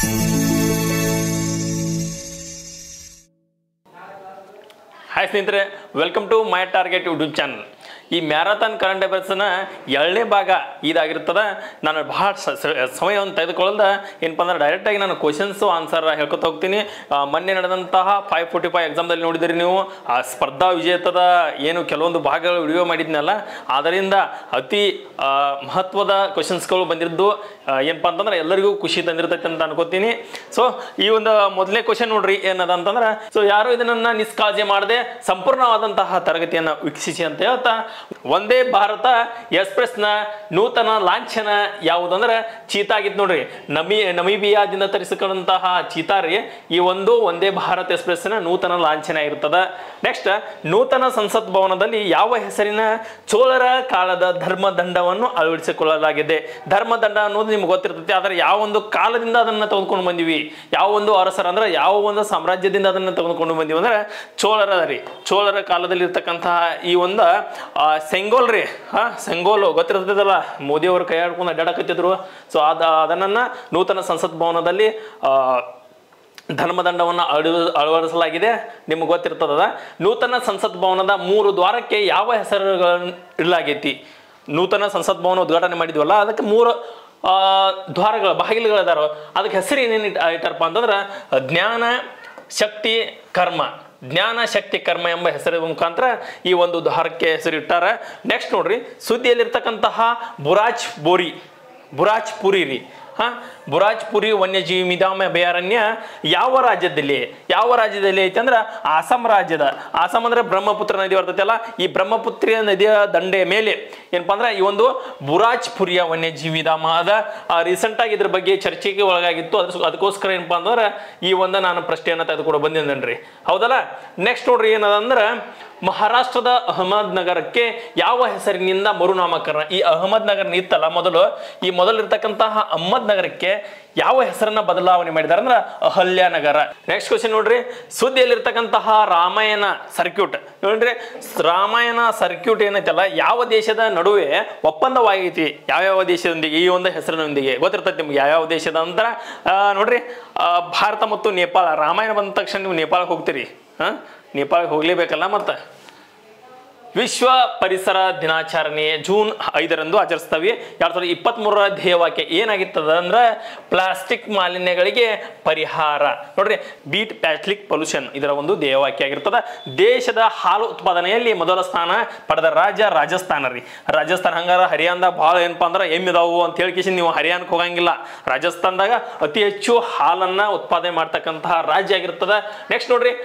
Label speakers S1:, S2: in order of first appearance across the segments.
S1: Hi ಸ್ನೇಹಿತರೆ, welcome to my target YouTube channel. ಈ marathon current ಅಫೇರ್ಸ್ನ 2ನೇ ಭಾಗ ಇದಾಗಿರ್ತದೆ. ನಾನು ಭಾಳ ಸಮಯವನ್ನು ತೆಗೆದುಕೊಳ್ಳದ ಏನಪ್ಪ ಅಂದ್ರೆ ಡೈರೆಕ್ಟಾಗಿ ನಾನು ಕ್ವಶನ್ಸು ಆನ್ಸರ್ ಹೇಳ್ಕೊತ ಹೋಗ್ತೀನಿ. ಮೊನ್ನೆ ನಡೆದಂತಹ 545 ಎಕ್ಸಾಮ್ದಲ್ಲಿ ನೋಡಿದಿರಿ ನೀವು. ಆ ಸ್ಪರ್ಧಾ ವಿಜೇತದ ಏನು ಕೆಲವೊಂದು ಭಾಗಗಳು ವಿಡಿಯೋ ಮಾಡಿದ್ನಲ್ಲ, ಅದರಿಂದ ಅತಿ ಮಹತ್ವದ ಕ್ವಶನ್ಸ್ಗಳು ಬಂದಿದ್ದು ಏನಪ್ಪ ಅಂತಂದ್ರೆ ಎಲ್ಲರಿಗೂ ಖುಷಿ ತಂದಿರ್ತೈತೆ ಅಂತ ಅನ್ಕೋತೀನಿ. ಸೊ ಈ ಒಂದು ಮೊದಲನೇ ಕ್ವಶನ್ ನೋಡ್ರಿ ಏನದ ಅಂತಂದ್ರೆ, ಸೊ ಯಾರು ಇದನ್ನ ನಿಷ್ಕಾಳಜಿ ಮಾಡದೆ ಸಂಪೂರ್ಣವಾದಂತಹ ತರಗತಿಯನ್ನು ವೀಕ್ಷಿಸಿ ಅಂತ ಹೇಳ್ತಾ, ವಂದೇ ಭಾರತ ಎಕ್ಸ್ಪ್ರೆಸ್ ನ ನೂತನ ಲಾಂಛನ ಯಾವುದಂದ್ರೆ ಚೀತಾ ಆಗಿತ್ತು ನೋಡ್ರಿ. ನಮೀಬಿಯಾದಿಂದ ತರಿಸಿಕೊಂಡಂತಹ ಚೀತಾ ರೀ ಈ ಒಂದು ವಂದೇ ಭಾರತ್ ಎಕ್ಸ್ಪ್ರೆಸ್ ನ ನೂತನ ಲಾಂಛನ ಇರ್ತದ. ನೆಕ್ಸ್ಟ್, ನೂತನ ಸಂಸತ್ ಭವನದಲ್ಲಿ ಯಾವ ಹೆಸರಿನ ಚೋಳರ ಕಾಲದ ಧರ್ಮದಂಡವನ್ನು ಅಳವಡಿಸಿಕೊಳ್ಳಲಾಗಿದೆ? ಧರ್ಮದಂಡ ಅನ್ನೋದು ನಿಮ್ಗೆ ಗೊತ್ತಿರ್ತೈತಿ, ಆದರೆ ಯಾವ ಒಂದು ಕಾಲದಿಂದ ಅದನ್ನ ತೆಗೆದುಕೊಂಡು ಬಂದಿವಿ, ಯಾವ ಒಂದು ಅರಸರ ಅಂದ್ರೆ ಯಾವ ಒಂದು ಸಾಮ್ರಾಜ್ಯದಿಂದ ಅದನ್ನ ತೆಗೆದುಕೊಂಡು ಬಂದಿವಿ ಅಂದ್ರೆ ಚೋಳರ ರೀ. ಚೋಳರ ಕಾಲದಲ್ಲಿ ಇರ್ತಕ್ಕಂತಹ ಈ ಒಂದು ಸೆಂಗೋಲ್ ರೀ. ಸೆಂಗೋಲು ಗೊತ್ತಿರ್ತದಲ್ಲ, ಮೋದಿ ಅವರು ಕೈ ಆಡ್ಕೊಂಡು ಅಡ್ಡಾಡಕತ್ತಿದ್ರು. ಸೊ ಅದನ್ನ ನೂತನ ಸಂಸತ್ ಭವನದಲ್ಲಿ ಧರ್ಮದಂಡವನ್ನು ಅಳವಡಿಸಲಾಗಿದೆ, ನಿಮ್ಗೆ ಗೊತ್ತಿರ್ತದ. ನೂತನ ಸಂಸತ್ ಭವನದ 3 ದ್ವಾರಕ್ಕೆ ಯಾವ ಹೆಸರುಗಳನ್ನು ಇಡಲಾಗೈತಿ? ನೂತನ ಸಂಸತ್ ಭವನ ಉದ್ಘಾಟನೆ ಮಾಡಿದ್ವಲ್ಲ, ಅದಕ್ಕೆ 3 ದ್ವಾರಗಳು ಬಾಗಿಲುಗಳಿದಾರ. ಅದಕ್ಕೆ ಹೆಸರು ಏನೇನು ಇಟ್ಟಾರಪ್ಪ ಅಂತಂದ್ರೆ ಜ್ಞಾನ, ಶಕ್ತಿ, ಕರ್ಮ. ಜ್ಞಾನ, ಶಕ್ತಿ, ಕರ್ಮ ಎಂಬ ಹೆಸರ ಮುಖಾಂತರ ಈ ಒಂದು ದ್ವಾರಕ್ಕೆ ಹೆಸರಿಟ್ಟಾರ. ನೆಕ್ಸ್ಟ್ ನೋಡ್ರಿ, ಸುದ್ದಿಯಲ್ಲಿರ್ತಕ್ಕಂತಹ ಬುರಾಜ್ ಪುರಿ ರೀ. ಬುರಾಜ್ ಪುರಿ ವನ್ಯಜೀವಿ ನಿಧಾನ ಅಭಯಾರಣ್ಯ ಯಾವ ರಾಜ್ಯದಲ್ಲಿ ಐತೆ ಅಂದ್ರೆ ಆಸಾಂ ರಾಜ್ಯದ. ಆಸಾಂ ಅಂದ್ರೆ ಬ್ರಹ್ಮಪುತ್ರ ನದಿ ಬರ್ತೈತಲ್ಲ, ಈ ಬ್ರಹ್ಮಪುತ್ರ ನದಿಯ ದಂಡೆಯ ಮೇಲೆ ಏನಪ್ಪಾ ಅಂದ್ರೆ ಈ ಒಂದು ಬುರಾಜ್ ಪುರಿಯ ವನ್ಯಜೀವಿ ಧಾಮ ಅದ. ರೀಸೆಂಟ್ ಆಗಿ ಇದ್ರ ಬಗ್ಗೆ ಚರ್ಚೆಗೆ ಒಳಗಾಗಿತ್ತು. ಅದಕ್ಕೋಸ್ಕರ ಏನಪ್ಪಾ ಅಂತಂದ್ರೆ ಈ ಒಂದು ನಾನು ಪ್ರಶ್ನೆಯನ್ನ ತೆಗೆದುಕೊಂಡು ಬಂದಿದ್ದೇನ್ರಿ, ಹೌದಲ್ಲ. ನೆಕ್ಸ್ಟ್ ನೋಡ್ರಿ ಏನದಂದ್ರೆ, ಮಹಾರಾಷ್ಟ್ರದ ಅಹಮದ್ ನಗರಕ್ಕೆ ಯಾವ ಹೆಸರಿನಿಂದ ಮರುನಾಮಕರಣ? ಈ ಅಹಮದ್ ನಗರ ಇತ್ತಲ್ಲ ಮೊದಲು, ಈ ಮೊದಲಿರ್ತಕ್ಕಂತಹ ಅಹಮದ್ ನಗರಕ್ಕೆ ಯಾವ ಹೆಸರನ್ನ ಬದಲಾವಣೆ ಮಾಡಿದಾರೆ ಅಂದ್ರೆ ಅಹಲ್ಯ ನಗರ. ನೆಕ್ಸ್ಟ್ ಕ್ವಶನ್ ನೋಡ್ರಿ, ಸುದ್ದಿಯಲ್ಲಿರ್ತಕ್ಕಂತಹ ರಾಮಾಯಣ ಸರ್ಕ್ಯೂಟ್ ನೋಡ್ರಿ. ರಾಮಾಯಣ ಸರ್ಕ್ಯೂಟ್ ಏನೈತಲ್ಲ, ಯಾವ ದೇಶದ ನಡುವೆ ಒಪ್ಪಂದವಾಗೈತಿ? ಯಾವ್ಯಾವ ದೇಶದೊಂದಿಗೆ? ಈ ಒಂದು ಹೆಸರಿನೊಂದಿಗೆ ಗೊತ್ತಿರ್ತೈತಿ ನಿಮ್ಗೆ ಯಾವ್ಯಾವ ದೇಶದ ಅಂತ ನೋಡ್ರಿ. ಭಾರತ ಮತ್ತು ನೇಪಾಳ. ರಾಮಾಯಣ ಬಂದ ತಕ್ಷಣ ನೀವು ನೇಪಾಳಕ್ಕೆ ಹೋಗ್ತೀರಿ, ನೇಪಾಳಕ್ಕೆ ಹೋಗ್ಲೇಬೇಕಲ್ಲ. ಮತ್ತೆ ವಿಶ್ವ ಪರಿಸರ ದಿನಾಚರಣೆ ಜೂನ್ 5ರಂದು ಆಚರಿಸ್ತವಿ. 2023ರ ಧ್ಯೇಯವಾಕ್ಯ ಏನಾಗಿರ್ತದ ಅಂದ್ರೆ ಪ್ಲಾಸ್ಟಿಕ್ ಮಾಲಿನ್ಯಗಳಿಗೆ ಪರಿಹಾರ. ನೋಡ್ರಿ, ಬೀಟ್ ಪ್ಲಾಸ್ಟಿಕ್ ಪೊಲ್ಯೂಷನ್ ಇದರ ಒಂದು ಧ್ಯೇಯವಾಕ್ಯ ಆಗಿರ್ತದ. ದೇಶದ ಹಾಲು ಉತ್ಪಾದನೆಯಲ್ಲಿ ಮೊದಲ ಸ್ಥಾನ ಪಡೆದ ರಾಜ್ಯ ರಾಜಸ್ಥಾನ ರೀ. ರಾಜಸ್ಥಾನ ಹಂಗಾರ ಹರಿಯಾಣದಾಗ ಭಾಳ ಏನಪ್ಪಾ ಅಂದ್ರೆ ಎಮ್ಮಿದಾವು ಅಂತ ಹೇಳಿಕೆ ನೀವು ಹರಿಯಾಣಕ್ಕೆ ಹೋಗಂಗಿಲ್ಲ. ರಾಜಸ್ಥಾನದಾಗ ಅತಿ ಹೆಚ್ಚು ಹಾಲನ್ನ ಉತ್ಪಾದನೆ ಮಾಡ್ತಕ್ಕಂತಹ ರಾಜ್ಯ ಆಗಿರ್ತದ. ನೆಕ್ಸ್ಟ್ ನೋಡ್ರಿ,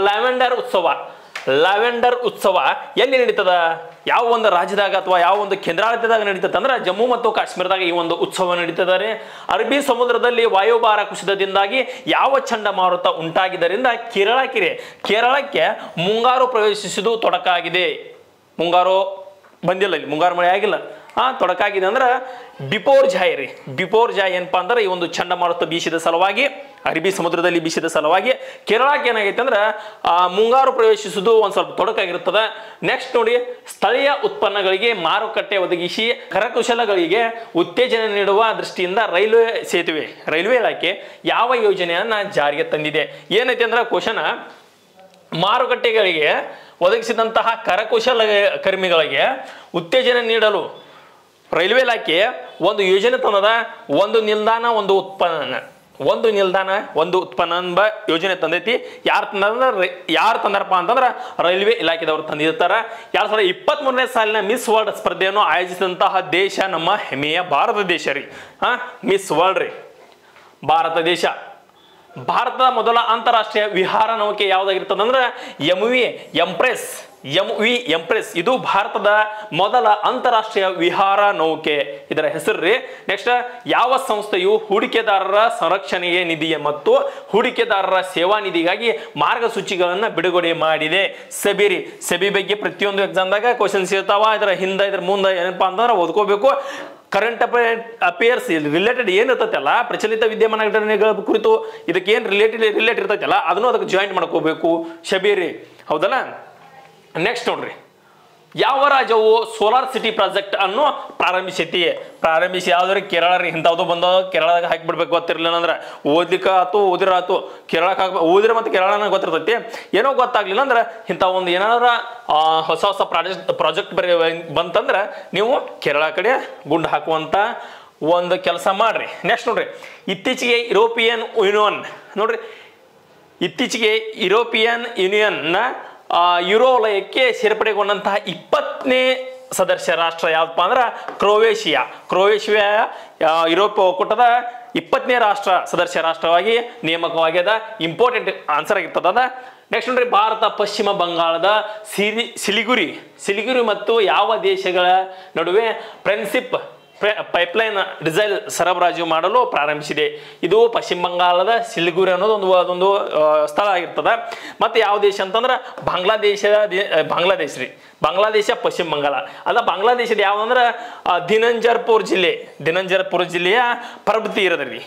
S1: ಲ್ಯಾವೆಂಡರ್ ಉತ್ಸವ ಎಲ್ಲಿ ನಡೀತದ? ಯಾವ ಒಂದು ರಾಜ್ಯದಾಗ ಅಥವಾ ಯಾವ ಒಂದು ಕೇಂದ್ರಾಡಳಿತದಾಗ ನಡೀತದೆ ಅಂದ್ರೆ ಜಮ್ಮು ಮತ್ತು ಕಾಶ್ಮೀರದಾಗ ಈ ಒಂದು ಉತ್ಸವ ನಡೀತದೆ. ಅರಬ್ಬಿ ಸಮುದ್ರದಲ್ಲಿ ವಾಯುಭಾರ ಕುಸಿತದಿಂದಾಗಿ ಯಾವ ಚಂಡಮಾರುತ ಉಂಟಾಗಿದ್ದರಿಂದ ಕೇರಳಕ್ಕೆ ಮುಂಗಾರು ಪ್ರವೇಶಿಸುವುದು ತೊಡಕಾಗಿದೆ. ಮುಂಗಾರು ಬಂದಿಲ್ಲ, ಇಲ್ಲಿ ಮುಂಗಾರು ಮಳೆ ಆಗಿಲ್ಲ, ತೊಡಕಾಗಿದೆ ಅಂದ್ರೆ ಬಿಪೋರ್ಜಾಯ್ ಏನಪ್ಪಾ ಅಂದ್ರೆ ಈ ಒಂದು ಚಂಡಮಾರುತ ಬೀಸಿದ ಸಲುವಾಗಿ, ಅರಬ್ಬಿ ಸಮುದ್ರದಲ್ಲಿ ಬೀಸಿದ ಸಲುವಾಗಿ ಕೇರಳಕ್ಕೆ ಏನಾಗೈತೆ ಅಂದ್ರೆ ಮುಂಗಾರು ಪ್ರವೇಶಿಸುವುದು ಒಂದ್ ಸ್ವಲ್ಪ ತೊಡಕಾಗಿರ್ತದೆ. ನೆಕ್ಸ್ಟ್ ನೋಡಿ, ಸ್ಥಳೀಯ ಉತ್ಪನ್ನಗಳಿಗೆ ಮಾರುಕಟ್ಟೆ ಒದಗಿಸಿ ಕರಕುಶಲಗಳಿಗೆ ಉತ್ತೇಜನ ನೀಡುವ ದೃಷ್ಟಿಯಿಂದ ರೈಲ್ವೆ ಇಲಾಖೆ ಯಾವ ಯೋಜನೆಯನ್ನ ಜಾರಿಗೆ ತಂದಿದೆ? ಏನೈತೆ ಅಂದ್ರೆ ಕ್ವಶನ್, ಮಾರುಕಟ್ಟೆಗಳಿಗೆ ಒದಗಿಸಿದಂತಹ ಕರಕುಶಲ ಕರ್ಮಿಗಳಿಗೆ ಉತ್ತೇಜನ ನೀಡಲು ರೈಲ್ವೆ ಇಲಾಖೆ ಒಂದು ಯೋಜನೆ ತಂದದ. ಒಂದು ನಿಲ್ದಾಣ ಒಂದು ಉತ್ಪನ್ನ ಎಂಬ ಯೋಜನೆ ತಂದೈತಿ. ಯಾರು ತಂದಾರಪ್ಪ ಅಂತಂದ್ರೆ ರೈಲ್ವೆ ಇಲಾಖೆದವ್ರು ತಂದಿರ್ತಾರ. 2023ನೇ ಸಾಲಿನ ಮಿಸ್ ವರ್ಲ್ಡ್ ಸ್ಪರ್ಧೆಯನ್ನು ಆಯೋಜಿಸಿದಂತಹ ದೇಶ ನಮ್ಮ ಹೆಮ್ಮೆಯ ಭಾರತ ದೇಶ ರೀ. ಮಿಸ್ ವರ್ಲ್ಡ್ ರೀ ಭಾರತ ದೇಶ. ಭಾರತದ ಮೊದಲ ಅಂತಾರಾಷ್ಟ್ರೀಯ ವಿಹಾರ ನೌಕೆ ಯಾವ್ದಾಗಿರ್ತದಂದ್ರೆ MV ಎಂಪ್ರೆಸ್. ಇದು ಭಾರತದ ಮೊದಲ ಅಂತಾರಾಷ್ಟ್ರೀಯ ವಿಹಾರ ನೌಕೆ, ಇದರ ಹೆಸರು ರೀ. ನೆಕ್ಸ್ಟ್, ಯಾವ ಸಂಸ್ಥೆಯು ಹೂಡಿಕೆದಾರರ ಸಂರಕ್ಷಣೆಗೆ ನಿಧಿ ಮತ್ತು ಹೂಡಿಕೆದಾರರ ಸೇವಾ ನಿಧಿಗಾಗಿ ಮಾರ್ಗಸೂಚಿಗಳನ್ನು ಬಿಡುಗಡೆ ಮಾಡಿದೆ? ಸೆಬಿ ಬಗ್ಗೆ ಪ್ರತಿಯೊಂದು ಎಕ್ಸಾಮ್ದಾಗ ಕ್ವಶನ್ಸ್ ಇರ್ತಾವ. ಇದರ ಹಿಂದೆ ಇದ್ರ ಮುಂದೆ ಏನಪ್ಪಾ ಅಂತಂದ್ರೆ ಓದ್ಕೋಬೇಕು. ಕರೆಂಟ್ ಅಫೇರ್ಸ್ ರಿಲೇಟೆಡ್ ಏನಿರ್ತೈತಲ್ಲ, ಪ್ರಚಲಿತ ವಿದ್ಯಮಾನಗಳ ಕುರಿತು ಇದಕ್ಕೆ ಏನು ರಿಲೇಟ್ ಇರ್ತೈತಲ್ಲ ಅದನ್ನು ಅದಕ್ಕೆ ಜಾಯಿಂಟ್ ಮಾಡ್ಕೋಬೇಕು. ಶಬೀರಿ, ಹೌದಲ್ಲ. ನೆಕ್ಸ್ಟ್ ನೋಡ್ರಿ, ಯಾವ ರಾಜ್ಯವು ಸೋಲಾರ್ ಸಿಟಿ ಪ್ರಾಜೆಕ್ಟ್ ಅನ್ನು ಪ್ರಾರಂಭಿಸಿ ಯಾವ್ದಾರು ಕೇರಳ ರೀ ಇಂಥದ್ದು ಬಂದ ಕೇರಳದಾಗ ಹಾಕಿಬಿಡ್ಬೇಕು ಗೊತ್ತಿರಲಿಲ್ಲ ಅಂದ್ರೆ ಓದ್ಲಿಕ್ಕೆ ಆತು ಓದಿರಾತು ಕೇರಳಕ್ಕೆ ಹಾಕ್ಬೇಕು ಓದಿರ ಮತ್ತು ಕೇರಳನ ಗೊತ್ತಿರ್ತೈತಿ ಏನೋ ಗೊತ್ತಾಗ್ಲಿಲ್ಲ ಅಂದ್ರೆ ಇಂಥ ಒಂದು ಏನಾರ ಹೊಸ ಪ್ರಾಜೆಕ್ಟ್ ಬಂತಂದ್ರೆ ನೀವು ಕೇರಳ ಕಡೆ ಗುಂಡು ಹಾಕುವಂಥ ಒಂದು ಕೆಲಸ ಮಾಡ್ರಿ. ನೆಕ್ಸ್ಟ್ ನೋಡ್ರಿ, ಇತ್ತೀಚೆಗೆ ಯುರೋಪಿಯನ್ ಯೂನಿಯನ್ನ ಯುರೋ ವಲಯಕ್ಕೆ ಸೇರ್ಪಡೆಗೊಂಡಂತಹ 20ನೇ ಸದಸ್ಯ ರಾಷ್ಟ್ರ ಯಾವ್ದಪ್ಪ ಅಂದ್ರೆ ಕ್ರೊವೇಷಿಯಾ ಯುರೋಪ್ ಒಕ್ಕೂಟದ 20ನೇ ಸದಸ್ಯ ರಾಷ್ಟ್ರವಾಗಿ ನೇಮಕವಾಗ್ಯದ. ಇಂಪಾರ್ಟೆಂಟ್ ಆನ್ಸರ್ ಆಗಿರ್ತದ. ನೆಕ್ಸ್ಟ್ ನೋಡ್ರಿ, ಭಾರತ ಪಶ್ಚಿಮ ಬಂಗಾಳದ ಸಿಲಿಗುರಿ ಮತ್ತು ಯಾವ ದೇಶಗಳ ನಡುವೆ ಫ್ರೆಂಡ್ಶಿಪ್ ಪೈಪ್ಲೈನ್ ಡೀಸೆಲ್ ಸರಬರಾಜು ಮಾಡಲು ಪ್ರಾರಂಭಿಸಿದೆ. ಇದು ಪಶ್ಚಿಮ ಬಂಗಾಳದ ಸಿಲಿಗುರಿ ಅನ್ನೋದು ಒಂದು ಸ್ಥಳ ಆಗಿರ್ತದೆ. ಮತ್ತು ಯಾವ ದೇಶ ಅಂತಂದ್ರೆ ಬಾಂಗ್ಲಾದೇಶ ಪಶ್ಚಿಮ ಬಂಗಾಳ ಅಲ್ಲ. ಬಾಂಗ್ಲಾದೇಶದ ಯಾವ್ದಂದ್ರೆ ದಿನಂಜರ್ಪುರ ಜಿಲ್ಲೆಯ ಪರ್ಬ್ ತೀರದಲ್ಲಿ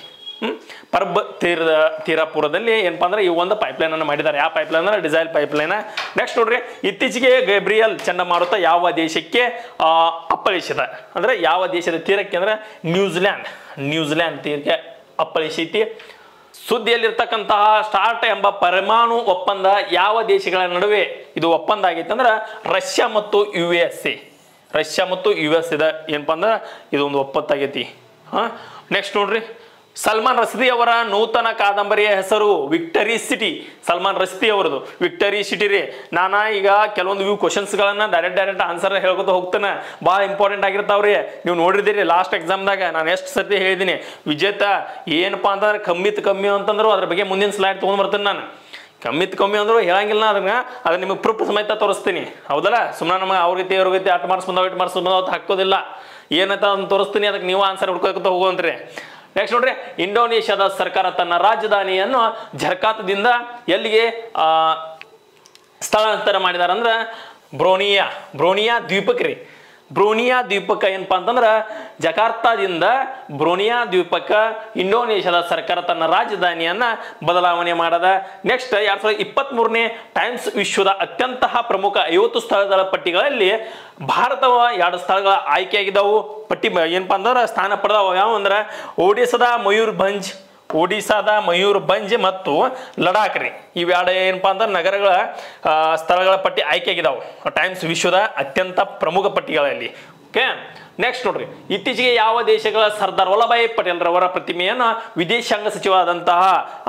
S1: ತೀರಾಪುರದಲ್ಲಿ ಏನಪ್ಪಾ ಅಂದ್ರೆ ಈ ಒಂದು ಪೈಪ್ಲೈನ್ ಅನ್ನು ಮಾಡಿದ್ದಾರೆ. ಯಾವ ಪೈಪ್ಲೈನ್ ಅಂದ್ರೆ ಡೀಸೆಲ್ ಪೈಪ್ಲೈನ್. ನೆಕ್ಸ್ಟ್ ನೋಡ್ರಿ, ಇತ್ತೀಚೆಗೆ ಗೇಬ್ರಿಯಲ್ ಚಂಡಮಾರುತ ಯಾವ ದೇಶಕ್ಕೆ ಅಪ್ಪಳಿಸಿದ ಅಂದ್ರೆ ಯಾವ ದೇಶದ ತೀರಕ್ಕೆ ಅಂದ್ರೆ ನ್ಯೂಜಿಲ್ಯಾಂಡ್ ತೀರಕ್ಕೆ ಅಪ್ಪಳಿಸೈತಿ. ಸುದ್ದಿಯಲ್ಲಿರ್ತಕ್ಕಂತಹ ಸ್ಟಾರ್ಟ್ ಎಂಬ ಪರಮಾಣು ಒಪ್ಪಂದ ಯಾವ ದೇಶಗಳ ನಡುವೆ ಇದು ಒಪ್ಪಂದ ಆಗೈತೆ ಅಂದ್ರೆ ರಷ್ಯಾ ಮತ್ತು ಯು ಎಸ್ ಇದೆ ಏನಪ್ಪಾ ಅಂದ್ರೆ ಇದೊಂದು ಒಪ್ಪತ್ತಾಗೈತಿ. ನೆಕ್ಸ್ಟ್ ನೋಡ್ರಿ, ಸಲ್ಮಾನ್ ರಶ್ದಿ ಅವರ ನೂತನ ಕಾದಂಬರಿಯ ಹೆಸರು ವಿಕ್ಟರಿ ಸಿಟಿ. ಸಲ್ಮಾನ್ ರಶ್ದಿ ಅವರದು ವಿಕ್ಟರಿ ಸಿಟಿ ರೀ. ನಾನು ಈಗ ಕೆಲವೊಂದು ಕ್ವಶನ್ಸ್ಗಳನ್ನ ಡೈರೆಕ್ಟ್ ಆನ್ಸರ್ ಹೇಳ್ಕೊತ ಹೋಗ್ತಾನೆ. ಭಾಳ ಇಂಪಾರ್ಟೆಂಟ್ ಆಗಿರ್ತಾವ್ರಿ. ನೀವು ನೋಡಿದಿರಿ ಲಾಸ್ಟ್ ಎಕ್ಸಾಮ್ದಾಗ ನಾನು ಎಷ್ಟು ಸರ್ತಿ ಹೇಳಿದ್ದೀನಿ. ವಿಜೇತ ಏನಪ್ಪಾ ಅಂತಂದ್ರೆ ಕಮ್ಮಿ ಅಂತಂದ್ರು ಅದ್ರ ಬಗ್ಗೆ ಮುಂದಿನ ಸ್ಲೈಡ್ ತೊಗೊಂಡು ಬರ್ತೀನಿ. ನಾನು ಕಮ್ಮಿ ಅಂದ್ರು ಹೇಳಂಗಿಲ್ಲ. ಅದನ್ನ ನಿಮಗೆ ಪ್ರೂಫ್ ಸಮೇತ ತೋರಿಸ್ತೀನಿ. ಹೌದಲ್ಲ, ಸುಮ್ಮನೆ ನಮಗೆ ಅವ್ರ ಗತಿ 8 ಮಾರ್ಕ್ಸ್ ಬಂದಾವ 8 ಮಾರ್ಕ್ಸ್ ಬಂದಾವ ಹಾಕೋದಿಲ್ಲ. ಏನಂತ ಅದನ್ನ ತೋರಿಸ್ತೀನಿ, ಅದಕ್ಕೆ ನೀವು ಆನ್ಸರ್ ಹುಡ್ಕೋತ ಹೋಗುವಂತ್ರಿ. ನೆಕ್ಸ್ಟ್ ನೋಡ್ರಿ, ಇಂಡೋನೇಷ್ಯಾದ ಸರ್ಕಾರ ತನ್ನ ರಾಜಧಾನಿಯನ್ನು ಜಕಾರ್ತಾದಿಂದ ಎಲ್ಲಿಗೆ ಸ್ಥಳಾಂತರ ಮಾಡಿದಾರ ಅಂದ್ರೆ ಬ್ರೋನಿಯಾ ದ್ವೀಪಕ್ಕೆ ರೀ. ಬ್ರೋನಿಯಾ ದ್ವೀಪಕ್ಕೆ ಏನಪ್ಪಾ ಅಂತಂದ್ರೆ ಜಕಾರ್ತಾದಿಂದ ಬ್ರೋನಿಯಾ ದ್ವೀಪಕ್ಕೆ ಇಂಡೋನೇಷ್ಯಾದ ಸರ್ಕಾರ ತನ್ನ ರಾಜಧಾನಿಯನ್ನ ಬದಲಾವಣೆ ಮಾಡದ. ನೆಕ್ಸ್ಟ್ 2023ನೇ ಟೈಮ್ಸ್ ವಿಶ್ವದ ಅತ್ಯಂತ ಪ್ರಮುಖ 50 ಸ್ಥಳಗಳ ಪಟ್ಟಿಗಳಲ್ಲಿ ಭಾರತವ 2 ಸ್ಥಳಗಳ ಆಯ್ಕೆಯಾಗಿದ್ದಾವು. ಪಟ್ಟಿ ಏನಪ್ಪಾ ಅಂದ್ರೆ ಸ್ಥಾನ ಪಡೆದವು. ಯಾವ ಅಂದ್ರೆ ಒಡಿಸ್ಸಾದ ಮಯೂರ್ಭಂಜ್ ಮತ್ತು ಲಡಾಖ್ ರೀ. ಇವೆರಡು ಏನಪ್ಪಾ ಅಂದ್ರೆ ನಗರಗಳ ಸ್ಥಳಗಳ ಪಟ್ಟಿ ಆಯ್ಕೆಯಾಗಿದ್ದಾವೆ ಟೈಮ್ಸ್ ವಿಶ್ವದ ಅತ್ಯಂತ ಪ್ರಮುಖ ಪಟ್ಟಿಗಳಲ್ಲಿ. ಓಕೆ, ನೆಕ್ಸ್ಟ್ ನೋಡ್ರಿ, ಇತ್ತೀಚೆಗೆ ಯಾವ ದೇಶಗಳ ಸರ್ದಾರ್ ವಲ್ಲಭಾಯ್ ಪಟೇಲ್ ರವರ ಪ್ರತಿಮೆಯನ್ನು ವಿದೇಶಾಂಗ ಸಚಿವರಾದಂತಹ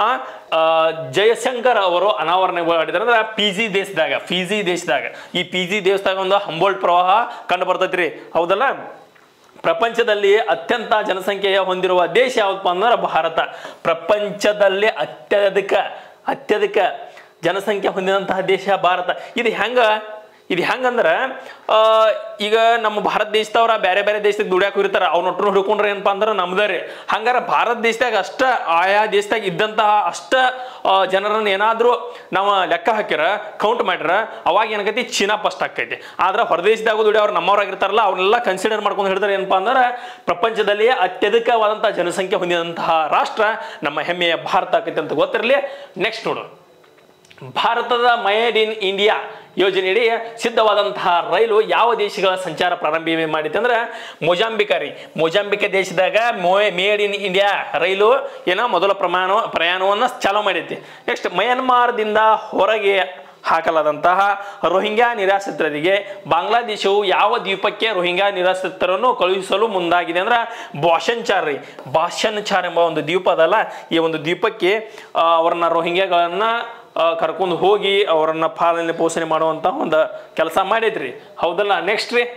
S1: ಜಯಶಂಕರ್ ಅವರು ಅನಾವರಣ ಮಾಡಿದ್ದಾರೆ ಅಂದ್ರೆ ಫಿಜಿ ದೇಶದಾಗ ಈ ಫಿಜಿ ದೇಶದಾಗ ಒಂದು ಹಂಬೋಲ್ಟ್ ಪ್ರವಾಹ ಕಂಡು ಬರ್ತೈತ್ರಿ. ಹೌದಲ್ಲ, ಪ್ರಪಂಚದಲ್ಲಿ ಅತ್ಯಂತ ಜನಸಂಖ್ಯೆಯ ಹೊಂದಿರುವ ದೇಶ ಯಾವಪ್ಪ ಅಂದ್ರೆ ಭಾರತ. ಪ್ರಪಂಚದಲ್ಲಿ ಅತ್ಯಧಿಕ ಜನಸಂಖ್ಯೆ ಹೊಂದಿದಂತಹ ದೇಶ ಭಾರತ. ಇದು ಹೆಂಗಂದ್ರೆ ಈಗ ನಮ್ಮ ಭಾರತ ದೇಶದವ್ರ ಬೇರೆ ದೇಶದಾಗ ದುಡ್ಯಾಕ ಹೋಗಿರ್ತಾರ. ಅವ್ನೊಟ್ಟರು ಹುಡ್ಕೊಂಡ್ರೆ ಏನಪ್ಪಾ ಅಂದ್ರೆ ನಮ್ದರಿ. ಹಂಗಾರ ಭಾರತ ದೇಶದಾಗ ಆಯಾ ದೇಶದಾಗ ಇದ್ದಂತಹ ಜನರನ್ನ ಏನಾದ್ರೂ ನಾವು ಲೆಕ್ಕ ಹಾಕಿರ ಕೌಂಟ್ ಮಾಡಿರ ಅವಾಗ ಏನಾಗೈತಿ ಚೀನಾ ಫಸ್ಟ್ ಆಕೈತಿ. ಆದ್ರೆ ಹೊರದೇಶದಾಗ ದುಡಿಯವ್ರು ನಮ್ಮವ್ರಾಗಿರ್ತಾರಲ್ಲ ಅವ್ರನ್ನೆಲ್ಲ ಕನ್ಸಿಡರ್ ಮಾಡ್ಕೊಂಡು ಹಿಡಿದ್ರೆ ಏನಪ್ಪಾ ಅಂದ್ರೆ ಪ್ರಪಂಚದಲ್ಲಿ ಅತ್ಯಧಿಕವಾದಂತಹ ಜನಸಂಖ್ಯೆ ಹೊಂದಿದಂತಹ ರಾಷ್ಟ್ರ ನಮ್ಮ ಹೆಮ್ಮೆಯ ಭಾರತ ಆಕೈತಿ ಅಂತ ಗೊತ್ತಿರಲಿ. ನೆಕ್ಸ್ಟ್ ನೋಡು, ಭಾರತದ ಮೇಡ್ ಇನ್ ಇಂಡಿಯಾ ಯೋಜನೆಯಡಿ ಸಿದ್ಧವಾದಂತಹ ರೈಲು ಯಾವ ದೇಶಗಳ ಸಂಚಾರ ಪ್ರಾರಂಭ ಮಾಡಿದೆ ಅಂದ್ರೆ ಮೊಜಾಂಬಿಕ ದೇಶದಾಗ ಮೇಡ್ ಇನ್ ಇಂಡಿಯಾ ರೈಲು ಮೊದಲ ಪ್ರಯಾಣವನ್ನು ಚಾಲೂ ಮಾಡೈತಿ. ನೆಕ್ಸ್ಟ್, ಮಯನ್ಮಾರ್ದಿಂದ ಹೊರಗೆ ಹಾಕಲಾದಂತಹ ರೋಹಿಂಗ್ಯಾ ನಿರಾಶ್ರಿತರಿಗೆ ಬಾಂಗ್ಲಾದೇಶವು ಯಾವ ದ್ವೀಪಕ್ಕೆ ರೋಹಿಂಗ್ಯಾ ನಿರಾಶ್ರಿತರನ್ನು ಕಳುಹಿಸಲು ಮುಂದಾಗಿದೆ ಅಂದ್ರೆ ಭಾಷನ್ಚಾರ್ ಎಂಬ ಒಂದು ದ್ವೀಪ ಅದಲ್ಲ, ಈ ಒಂದು ದ್ವೀಪಕ್ಕೆ ಅವರನ್ನ ರೋಹಿಂಗ್ಯಾಗಳನ್ನ ಕರ್ಕೊಂಡು ಹೋಗಿ ಅವರನ್ನ ಪಾಲನೆ ಪೋಷಣೆ ಮಾಡುವಂತ ಒಂದು ಕೆಲಸ ಮಾಡೈತ್ರಿ. ಹೌದಲ್ಲ. ನೆಕ್ಸ್ಟ್ ರೀ,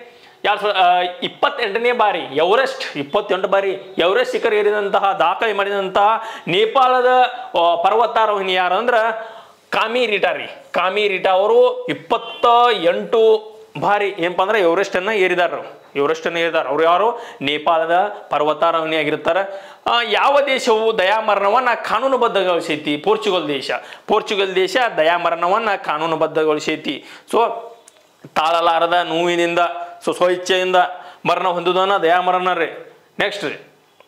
S1: 28ನೇ ಬಾರಿ ಎವರೆಸ್ಟ್ ಶಿಖರ ಏರಿದಂತಹ ದಾಖಲೆ ಮಾಡಿದಂತಹ ನೇಪಾಳದ ಪರ್ವತಾರೋಹಿಣಿ ಯಾರು ಅಂದ್ರ ಕಾಮಿ ರಿಟಾ ಅವರು 28 ಬಾರಿ ಏನಪ್ಪಾ ಅಂದ್ರೆ ಎವರೆಸ್ಟ್ ಅನ್ನ ಏರಿದಾರ. ಅವ್ರು ಯಾರು? ನೇಪಾಳದ ಪರ್ವತಾರೋಹಣಿ ಆಗಿರ್ತಾರೆ. ಯಾವ ದೇಶವು ದಯಾಮರಣವನ್ನ ಕಾನೂನುಬದ್ಧಗೊಳಿಸೈತಿ? ಪೋರ್ಚುಗಲ್ ದೇಶ ದಯಾಮರಣವನ್ನ ಕಾನೂನುಬದ್ಧಗೊಳಿಸೈತಿ. ಸೊ ತಾಳಲಾರದ ನೋವಿನಿಂದ ಸ್ವಇಚ್ಛೆಯಿಂದ ಮರಣ ಹೊಂದುವುದನ್ನ ದಯಾಮರಣ ರೀ. ನೆಕ್ಸ್ಟ್ ರೀ,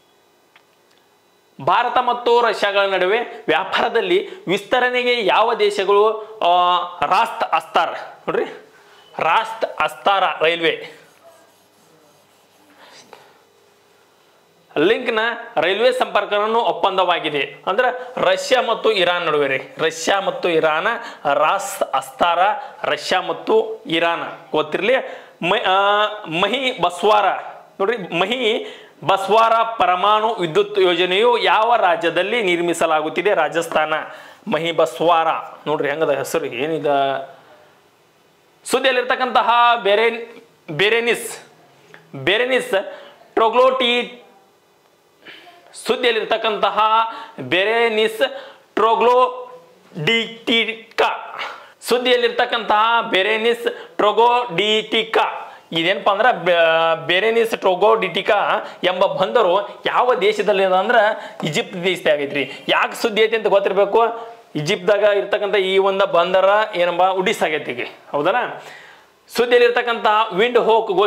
S1: ಭಾರತ ಮತ್ತು ರಷ್ಯಾಗಳ ನಡುವೆ ವ್ಯಾಪಾರದಲ್ಲಿ ವಿಸ್ತರಣೆಗೆ ಯಾವ ದೇಶಗಳು ರಾಸ್ತ್ ಅಸ್ತಾರ್ ನೋಡ್ರಿ ರಾಸ್ತ್ ಅಸ್ತಾರ ರೈಲ್ವೆ ಲಿಂಕ್ನ ರೈಲ್ವೆ ಸಂಪರ್ಕವನ್ನು ಒಪ್ಪಂದವಾಗಿದೆ. ಅಂದ್ರೆ ರಷ್ಯಾ ಮತ್ತು ಇರಾನ್ ನಡುವೆ ರೀ, ರಷ್ಯಾ ಮತ್ತು ಇರಾನ್, ರಾಸ್ ಅಸ್ತಾರ ರಷ್ಯಾ ಮತ್ತು ಇರಾನ್ ಗೊತ್ತಿರಲಿ. ಮಹಿ ಬಸ್ವಾರ ನೋಡ್ರಿ, ಮಹಿ ಬಸ್ವಾರ ಪರಮಾಣು ವಿದ್ಯುತ್ ಯೋಜನೆಯು ಯಾವ ರಾಜ್ಯದಲ್ಲಿ ನಿರ್ಮಿಸಲಾಗುತ್ತಿದೆ? ರಾಜಸ್ಥಾನ. ಮಹಿ ಬಸ್ವಾರ ನೋಡ್ರಿ ಹೆಂಗದ ಹೆಸರು, ಏನೀಗ ಸುದ್ದಿಯಲ್ಲಿರ್ತಕ್ಕಂತಹ ಬೆರೆನಿಸ್ ಟ್ರೊಗ್ಲೋಟಿ ಸುದ್ದಿಯಲ್ಲಿರ್ತಕ್ಕಂತಹ ಬೆರೆನಿಸ್ ಟ್ರೊಗ್ಲೋಡಿಟಿಕಾ ಬೆರೆನಿಸ್ ಟ್ರೊಗೋಡಿಟಿಕಾ ಇದೇನಪ್ಪ ಅಂದ್ರೆ ಬೆರೆನಿಸ್ ಟ್ರೊಗೋಡಿಟಿಕಾ ಎಂಬ ಬಂದರು ಯಾವ ದೇಶದಲ್ಲಿ ಅಂದ್ರೆ ಈಜಿಪ್ಟ್ ದೇಶದಾಗ ಐತ್ರಿ. ಯಾಕೆ ಸುದ್ದಿ ಐತಿ ಅಂತ ಗೊತ್ತಿರಬೇಕು. ಈಜಿಪ್ಟ್ದಾಗ ಇರ್ತಕ್ಕಂಥ ಈ ಒಂದು ಬಂದರ ಏನಂಬ ಉಡಿಸ್ ಆಗೈತಿ ಈಗ, ಹೌದಲ್ಲ. ಸುದ್ದಿಯಲ್ಲಿರ್ತಕ್ಕಂತಹ ವಿಂಡ್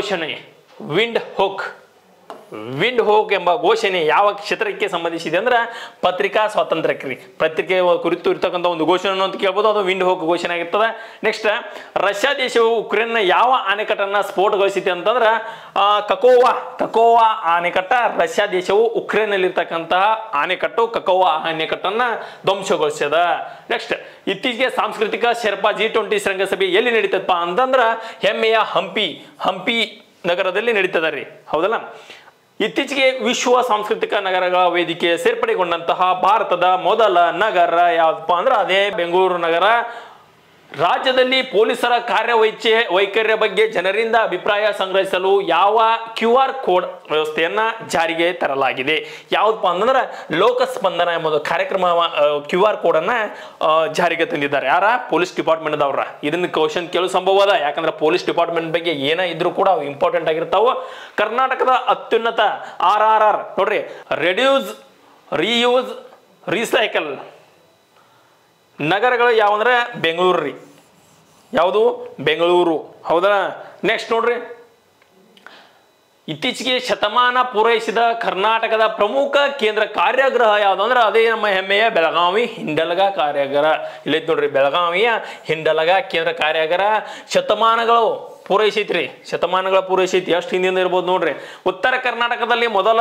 S1: ಹೋಕ್ ಎಂಬ ಘೋಷಣೆ ಯಾವ ಕ್ಷೇತ್ರಕ್ಕೆ ಸಂಬಂಧಿಸಿದೆ ಅಂದ್ರೆ ಪತ್ರಿಕಾ ಸ್ವಾತಂತ್ರ್ಯಕ್ರಿ. ಪತ್ರಿಕೆ ಕುರಿತು ಇರ್ತಕ್ಕಂಥ ಒಂದು ಘೋಷಣೆ ಅಂತ ಕೇಳ್ಬೋದು, ಅದು ವಿಂಡ್ ಹೋಕ್ ಘೋಷಣೆ ಆಗಿರ್ತದೆ. ನೆಕ್ಸ್ಟ್, ರಷ್ಯಾ ದೇಶವು ಉಕ್ರೇನ್ನ ಯಾವ ಅಣೆಕಟ್ಟನ್ನ ಸ್ಫೋಟಗೊಳಿಸಿದೆ ಅಂತಂದ್ರೆ ಕಕೋವಾ ಅಣೆಕಟ್ಟ. ರಷ್ಯಾ ದೇಶವು ಉಕ್ರೇನ್ನಲ್ಲಿರ್ತಕ್ಕಂತಹ ಅಣೆಕಟ್ಟು ಕಕೋವಾ ಅಣೆಕಟ್ಟನ್ನ ಧ್ವಂಸಗೊಳಿಸ್ಯದ. ನೆಕ್ಸ್ಟ್, ಇತ್ತೀಚೆಗೆ ಸಾಂಸ್ಕೃತಿಕ ಶೆರ್ಪಾ G20 ಶೃಂಗಸಭೆ ಎಲ್ಲಿ ನಡೀತದಪ್ಪ ಅಂತಂದ್ರೆ ಹೆಮ್ಮೆಯ ಹಂಪಿ ನಗರದಲ್ಲಿ ನಡೀತದ ರೀ, ಹೌದಲ್ಲ. ಇತ್ತೀಚೆಗೆ ವಿಶ್ವ ಸಾಂಸ್ಕೃತಿಕ ನಗರಗಳ ವೇದಿಕೆ ಸೇರ್ಪಡೆಗೊಂಡಂತಹ ಭಾರತದ ಮೊದಲ ನಗರ ಯಾವ್ದಪ್ಪ ಅಂದ್ರೆ ಅದೇ ಬೆಂಗಳೂರು ನಗರ. ರಾಜ್ಯದಲ್ಲಿ ಪೊಲೀಸರ ವೈಖರಿಯ ಬಗ್ಗೆ ಜನರಿಂದ ಅಭಿಪ್ರಾಯ ಸಂಗ್ರಹಿಸಲು ಯಾವ QR ಕೋಡ್ ವ್ಯವಸ್ಥೆಯನ್ನ ಜಾರಿಗೆ ತರಲಾಗಿದೆ? ಯಾವ್ದಪ್ಪ ಅಂತಂದ್ರೆ ಲೋಕಸ್ಪಂದನ ಎಂಬುದು ಕಾರ್ಯಕ್ರಮ QR ಕೋಡ್ ಅನ್ನ ಜಾರಿಗೆ ತಂದಿದ್ದಾರೆ. ಯಾರ? ಪೊಲೀಸ್ ಡಿಪಾರ್ಟ್ಮೆಂಟ್ ದವ್ರ. ಇದನ್ನ ಕ್ವಶನ್ ಕೇಳೋ ಸಂಭವ ಅದ, ಯಾಕಂದ್ರೆ ಪೊಲೀಸ್ ಡಿಪಾರ್ಟ್ಮೆಂಟ್ ಬಗ್ಗೆ ಏನ ಇದ್ರು ಕೂಡ ಅವು ಇಂಪಾರ್ಟೆಂಟ್ ಆಗಿರ್ತಾವ. ಕರ್ನಾಟಕದ ಅತ್ಯುನ್ನತ RRR ನೋಡ್ರಿ, ರೆಡ್ಯೂಸ್ ರೀಯೂಸ್ ರೀಸೈಕಲ್ ನಗರಗಳು ಯಾವಂದ್ರೆ ಬೆಂಗಳೂರು ರೀ. ಯಾವುದು? ಬೆಂಗಳೂರು, ಹೌದಾ. ನೆಕ್ಸ್ಟ್ ನೋಡ್ರಿ, ಇತ್ತೀಚೆಗೆ ಶತಮಾನ ಪೂರೈಸಿದ ಕರ್ನಾಟಕದ ಪ್ರಮುಖ ಕೇಂದ್ರ ಕಾರ್ಯಾಗೃಹ ಯಾವುದು ಅಂದ್ರೆ ಅದೇ ನಮ್ಮ ಹೆಮ್ಮೆಯ ಬೆಳಗಾವಿ ಹಿಂಡಲಗ ಕಾರ್ಯಾಗಾರ. ಇಲ್ಲೈತಿ ನೋಡ್ರಿ, ಬೆಳಗಾವಿಯ ಹಿಂಡಲಗ ಕೇಂದ್ರ ಕಾರ್ಯಾಗಾರ ಶತಮಾನಗಳು ಪೂರೈಸೈತ್ರಿ. ಎಷ್ಟು ಹಿಂದಿಂದ ಇರ್ಬೋದು ನೋಡ್ರಿ. ಉತ್ತರ ಕರ್ನಾಟಕದಲ್ಲಿ ಮೊದಲ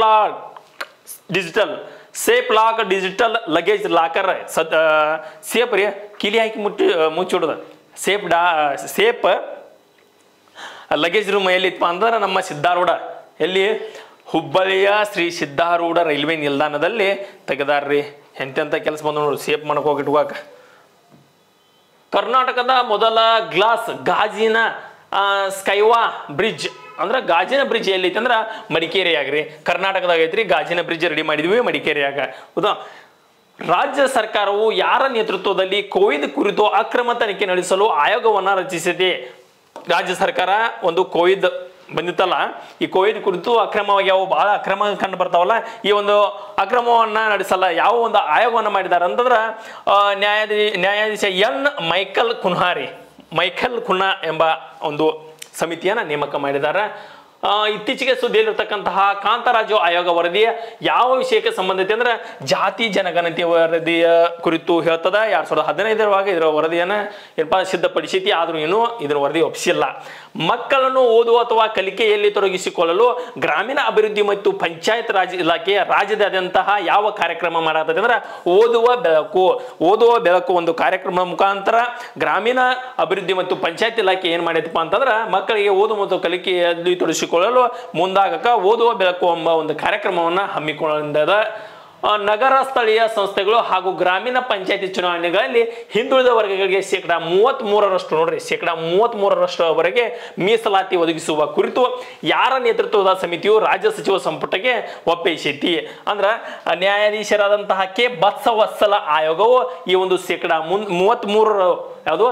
S1: safe lock digital luggage locker safe ರೀ, ಕಿಲಿ ಹಾಕಿ ಮುಚ್ಚಿಡೋದು. ಸೇಫ್ ಲಗೇಜ್ ರೂಮ್ ಎಲ್ಲಿತ್ತಪ್ಪ ಅಂದ್ರೆ ನಮ್ಮ ಸಿದ್ಧಾರೂಢ, ಎಲ್ಲಿ? ಹುಬ್ಬಳ್ಳಿಯ ಶ್ರೀ ಸಿದ್ಧಾರೂಢ ರೈಲ್ವೆ ನಿಲ್ದಾಣದಲ್ಲಿ ತೆಗೆದಾರ್ರಿ. ಎಂತೆಂಥ ಕೆಲಸ ಬಂದು ನೋಡ್ರಿ, ಸೇಫ್ ಮಾಡಕ್ ಹೋಗಿಟ್ವಾಗ. ಕರ್ನಾಟಕದ ಮೊದಲ ಗಾಜಿನ ಸ್ಕೈವಾ ಬ್ರಿಡ್ಜ್ ಅಂದ್ರೆ ಗಾಜಿನ ಬ್ರಿಡ್ಜ್ ಎಲ್ಲೈತಿ ಅಂದ್ರೆ ಮಡಿಕೇರಿಯಾಗ್ರಿ, ಕರ್ನಾಟಕದಾಗ ಐತ್ರಿ. ಗಾಜಿನ ಬ್ರಿಡ್ಜ್ ರೆಡಿ ಮಾಡಿದ್ವಿ ಮಡಿಕೇರಿಯಾಗ, ಹೌದಾ. ರಾಜ್ಯ ಸರ್ಕಾರವು ಯಾರ ನೇತೃತ್ವದಲ್ಲಿ ಕೋವಿಡ್ ಕುರಿತು ಅಕ್ರಮ ತನಿಖೆ ನಡೆಸಲು ಆಯೋಗವನ್ನ ರಚಿಸಿದೆ? ರಾಜ್ಯ ಸರ್ಕಾರ ಒಂದು ಕೋವಿಡ್ ಬಂದಿತ್ತಲ್ಲ, ಈ ಕೋವಿಡ್ ಕುರಿತು ಅಕ್ರಮವಾಗಿ ಯಾವ ಬಹಳ ಅಕ್ರಮ ಕಂಡು ಬರ್ತಾವಲ್ಲ, ಈ ಒಂದು ಅಕ್ರಮವನ್ನ ನಡೆಸಲ್ಲ ಯಾವ ಒಂದು ಆಯೋಗವನ್ನ ಮಾಡಿದ್ದಾರೆ ಅಂತಂದ್ರ ನ್ಯಾಯಾಧೀಶ ಮೈಕಲ್ ಖುನಾ ಎಂಬ ಒಂದು ಸಮಿತಿಯನ್ನ ನೇಮಕ ಮಾಡಿದ್ದಾರೆ. ಇತ್ತೀಚೆಗೆ ಸುದ್ದಿಯಲ್ಲಿರ್ತಕ್ಕಂತಹ ಕಾಂತರಾಜು ಆಯೋಗ ವರದಿಯ ಯಾವ ವಿಷಯಕ್ಕೆ ಸಂಬಂಧಿತ ಅಂದ್ರೆ ಜಾತಿ ಜನಗಣತಿ ವರದಿಯ ಕುರಿತು ಹೇಳ್ತದ. 2015 ಇದರ ವರದಿಯನ್ನ ಏನಪ್ಪಾ ಸಿದ್ಧಪಡಿಸಿತಿ, ಆದ್ರೂ ಏನು ಇದರ ವರದಿ ಒಪ್ಪಿಸಿಲ್ಲ. ಮಕ್ಕಳನ್ನು ಓದುವ ಅಥವಾ ಕಲಿಕೆಯಲ್ಲಿ ತೊಡಗಿಸಿಕೊಳ್ಳಲು ಗ್ರಾಮೀಣ ಅಭಿವೃದ್ಧಿ ಮತ್ತು ಪಂಚಾಯತ್ ರಾಜ್ ಇಲಾಖೆಯ ರಾಜ್ಯದಾದ್ಯಂತಹ ಯಾವ ಕಾರ್ಯಕ್ರಮ ಮಾಡತ್ತದೆ ಅಂದ್ರೆ ಓದುವ ಬೆಳಕು ಒಂದು ಕಾರ್ಯಕ್ರಮ ಮುಖಾಂತರ ಗ್ರಾಮೀಣ ಅಭಿವೃದ್ಧಿ ಮತ್ತು ಪಂಚಾಯತ್ ಇಲಾಖೆ ಏನ್ ಮಾಡೈತಪ್ಪ ಅಂತಂದ್ರೆ ಮಕ್ಕಳಿಗೆ ಓದು ಮತ್ತು ಕಲಿಕೆಯಲ್ಲಿ ತೊಡಗಿಸಿಕೊಳ್ಳಲು ಮುಂದಾಗಕ ಓದುವ ಬೆಳಕು ಎಂಬ ಒಂದು ಕಾರ್ಯಕ್ರಮವನ್ನ ಹಮ್ಮಿಕೊಂಡಿದೆ. ನಗರ ಸ್ಥಳೀಯ ಸಂಸ್ಥೆಗಳು ಹಾಗೂ ಗ್ರಾಮೀಣ ಪಂಚಾಯತಿ ಚುನಾವಣೆಗಳಲ್ಲಿ ಹಿಂದುಳಿದ ವರ್ಗಗಳಿಗೆ -33% ನೋಡ್ರಿ, -33%ವರೆಗೆ ಮೀಸಲಾತಿ ಒದಗಿಸುವ ಕುರಿತು ಯಾರ ನೇತೃತ್ವದ ಸಮಿತಿಯು ರಾಜ್ಯ ಸಚಿವ ಸಂಪುಟಕ್ಕೆ ಒಪ್ಪಿಸೈತಿ ಅಂದ್ರ ನ್ಯಾಯಾಧೀಶರಾದಂತಹ ಕೆ ಬತ್ಸವತ್ಸಲ ಆಯೋಗವು ಈ ಒಂದು -33 ಯಾವುದು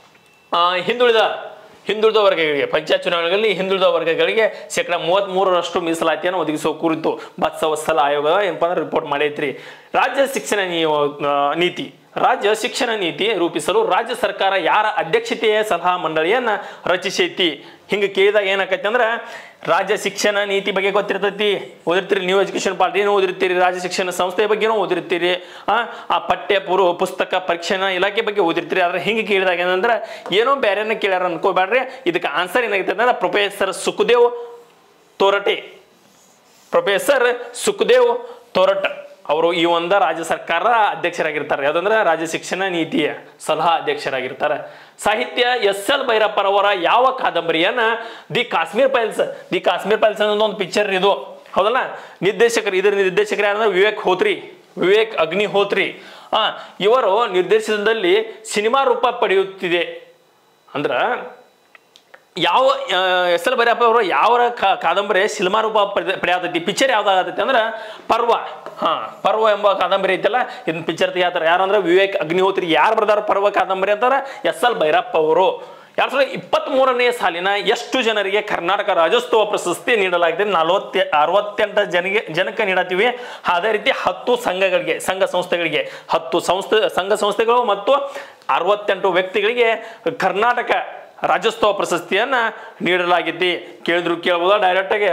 S1: ಹಿಂದುಳಿದ ವರ್ಗಗಳಿಗೆ ಪಂಚಾಯತ್ ಚುನಾವಣೆಗಳಲ್ಲಿ ಹಿಂದುಳಿದ ವರ್ಗಗಳಿಗೆ -33% ಮೀಸಲಾತಿಯನ್ನು ಒದಗಿಸುವ ಕುರಿತು ಬತ್ಸವತ್ಸಲ ಆಯೋಗ ಏನಪ್ಪಾ ಅಂದ್ರೆ ರಿಪೋರ್ಟ್ ಮಾಡೈತ್ರಿ. ರಾಜ್ಯ ಶಿಕ್ಷಣ ನೀತಿ ರಾಜ್ಯ ಶಿಕ್ಷಣ ನೀತಿ ರೂಪಿಸಲು ರಾಜ್ಯ ಸರ್ಕಾರ ಯಾರ ಅಧ್ಯಕ್ಷತೆಯ ಸಲಹಾ ಮಂಡಳಿಯನ್ನ ರಚಿಸೈತಿ? ಹಿಂಗೆ ಕೇಳಿದಾಗ ಏನಾಕೈತಿ ಅಂದ್ರೆ ರಾಜ್ಯ ಶಿಕ್ಷಣ ನೀತಿ ಬಗ್ಗೆ ಗೊತ್ತಿರ್ತೈತಿ, ಓದಿರ್ತೀರಿ. ನ್ಯೂ ಎಜುಕೇಶನ್ ಪಾಲಿಟಿನೂ ಓದಿರ್ತೀರಿ, ರಾಜ್ಯ ಶಿಕ್ಷಣ ಸಂಸ್ಥೆ ಬಗ್ಗೆನೂ ಓದಿರ್ತೀರಿ, ಆ ಪಠ್ಯ ಪೂರ್ವ ಪುಸ್ತಕ ಪರೀಕ್ಷಣ ಇಲಾಖೆ ಬಗ್ಗೆ ಓದಿರ್ತೀರಿ. ಆದ್ರೆ ಹಿಂಗೆ ಕೇಳಿದಾಗ ಏನಂದ್ರೆ ಏನೋ ಬೇರೆನ ಕೇಳ್ಯಾರ ಅನ್ಕೋಬೇಡ್ರಿ. ಇದಕ್ಕೆ ಆನ್ಸರ್ ಏನಾಗೈತೆ ಅಂದ್ರೆ ಪ್ರೊಫೆಸರ್ ಸುಖದೇವ್ ತೋರಟೆ, ಪ್ರೊಫೆಸರ್ ಸುಖದೇವ್ ತೋರಟ್ ಅವರು ಈ ಒಂದು ರಾಜ್ಯ ಸರ್ಕಾರ ಅಧ್ಯಕ್ಷರಾಗಿರ್ತಾರೆ. ಯಾವ್ದಂದ್ರೆ ರಾಜ್ಯ ಶಿಕ್ಷಣ ನೀತಿಯ ಸಲಹಾ ಅಧ್ಯಕ್ಷರಾಗಿರ್ತಾರೆ. ಸಾಹಿತ್ಯ ಎಸ್.ಎಲ್. ಭೈರಪ್ಪರವರ ಯಾವ ಕಾದಂಬರಿಯನ್ನ ದಿ ಕಾಶ್ಮೀರ್ ಫೈಲ್ಸ್ ಅನ್ನೋ ಒಂದು ಪಿಕ್ಚರ್ ಇದು ಹೌದಲ್ಲ, ಇದರ ನಿರ್ದೇಶಕರು ಯಾರಂದ್ರೆ ವಿವೇಕ್ ಅಗ್ನಿಹೋತ್ರಿ. ಇವರು ನಿರ್ದೇಶನದಲ್ಲಿ ಸಿನಿಮಾ ರೂಪ ಪಡೆಯುತ್ತಿದೆ. ಅಂದ್ರ ಯಾವ ಎಸ್.ಎಲ್. ಭೈರಪ್ಪ ಅವರು ಯಾವ ಕಾದಂಬರಿ ಸಿನಿಮಾ ರೂಪ ಪಡೆಯತೈತಿ, ಪಿಕ್ಚರ್ ಯಾವ್ದಾಗತೈತಿ ಅಂದ್ರೆ ಪರ್ವ ಎಂಬ ಕಾದಂಬರಿ ಐತಲ್ಲ, ಇದನ್ನ ಪಿಕ್ಚರ್ ತೆಗಿತಾರ. ಯಾರಂದ್ರೆ ವಿವೇಕ್ ಅಗ್ನಿಹೋತ್ರಿ. ಯಾರು ಬರ್ದಾರ ಪರ್ವ ಕಾದಂಬರಿ ಅಂತಾರ? ಎಸ್.ಎಲ್. ಭೈರಪ್ಪ ಅವರು. 2023ನೇ ಸಾಲಿನ ಎಷ್ಟು ಜನರಿಗೆ ಕರ್ನಾಟಕ ರಾಜ್ಯೋತ್ಸವ ಪ್ರಶಸ್ತಿ ನೀಡಲಾಗಿದೆ? 68 ಜನಕ್ಕೆ ನೀಡತ್ತೀವಿ. ಅದೇ ರೀತಿ 10 ಸಂಘ ಸಂಸ್ಥೆಗಳಿಗೆ 10 ಸಂಘ ಸಂಸ್ಥೆಗಳು ಮತ್ತು 68 ವ್ಯಕ್ತಿಗಳಿಗೆ ಕರ್ನಾಟಕ ರಾಜ್ಯೋತ್ಸವ ಪ್ರಶಸ್ತಿಯನ್ನ ನೀಡಲಾಗಿದೆ. ಕೇಳ್ಬೋದ ಡೈರೆಕ್ಟ್ ಆಗಿ.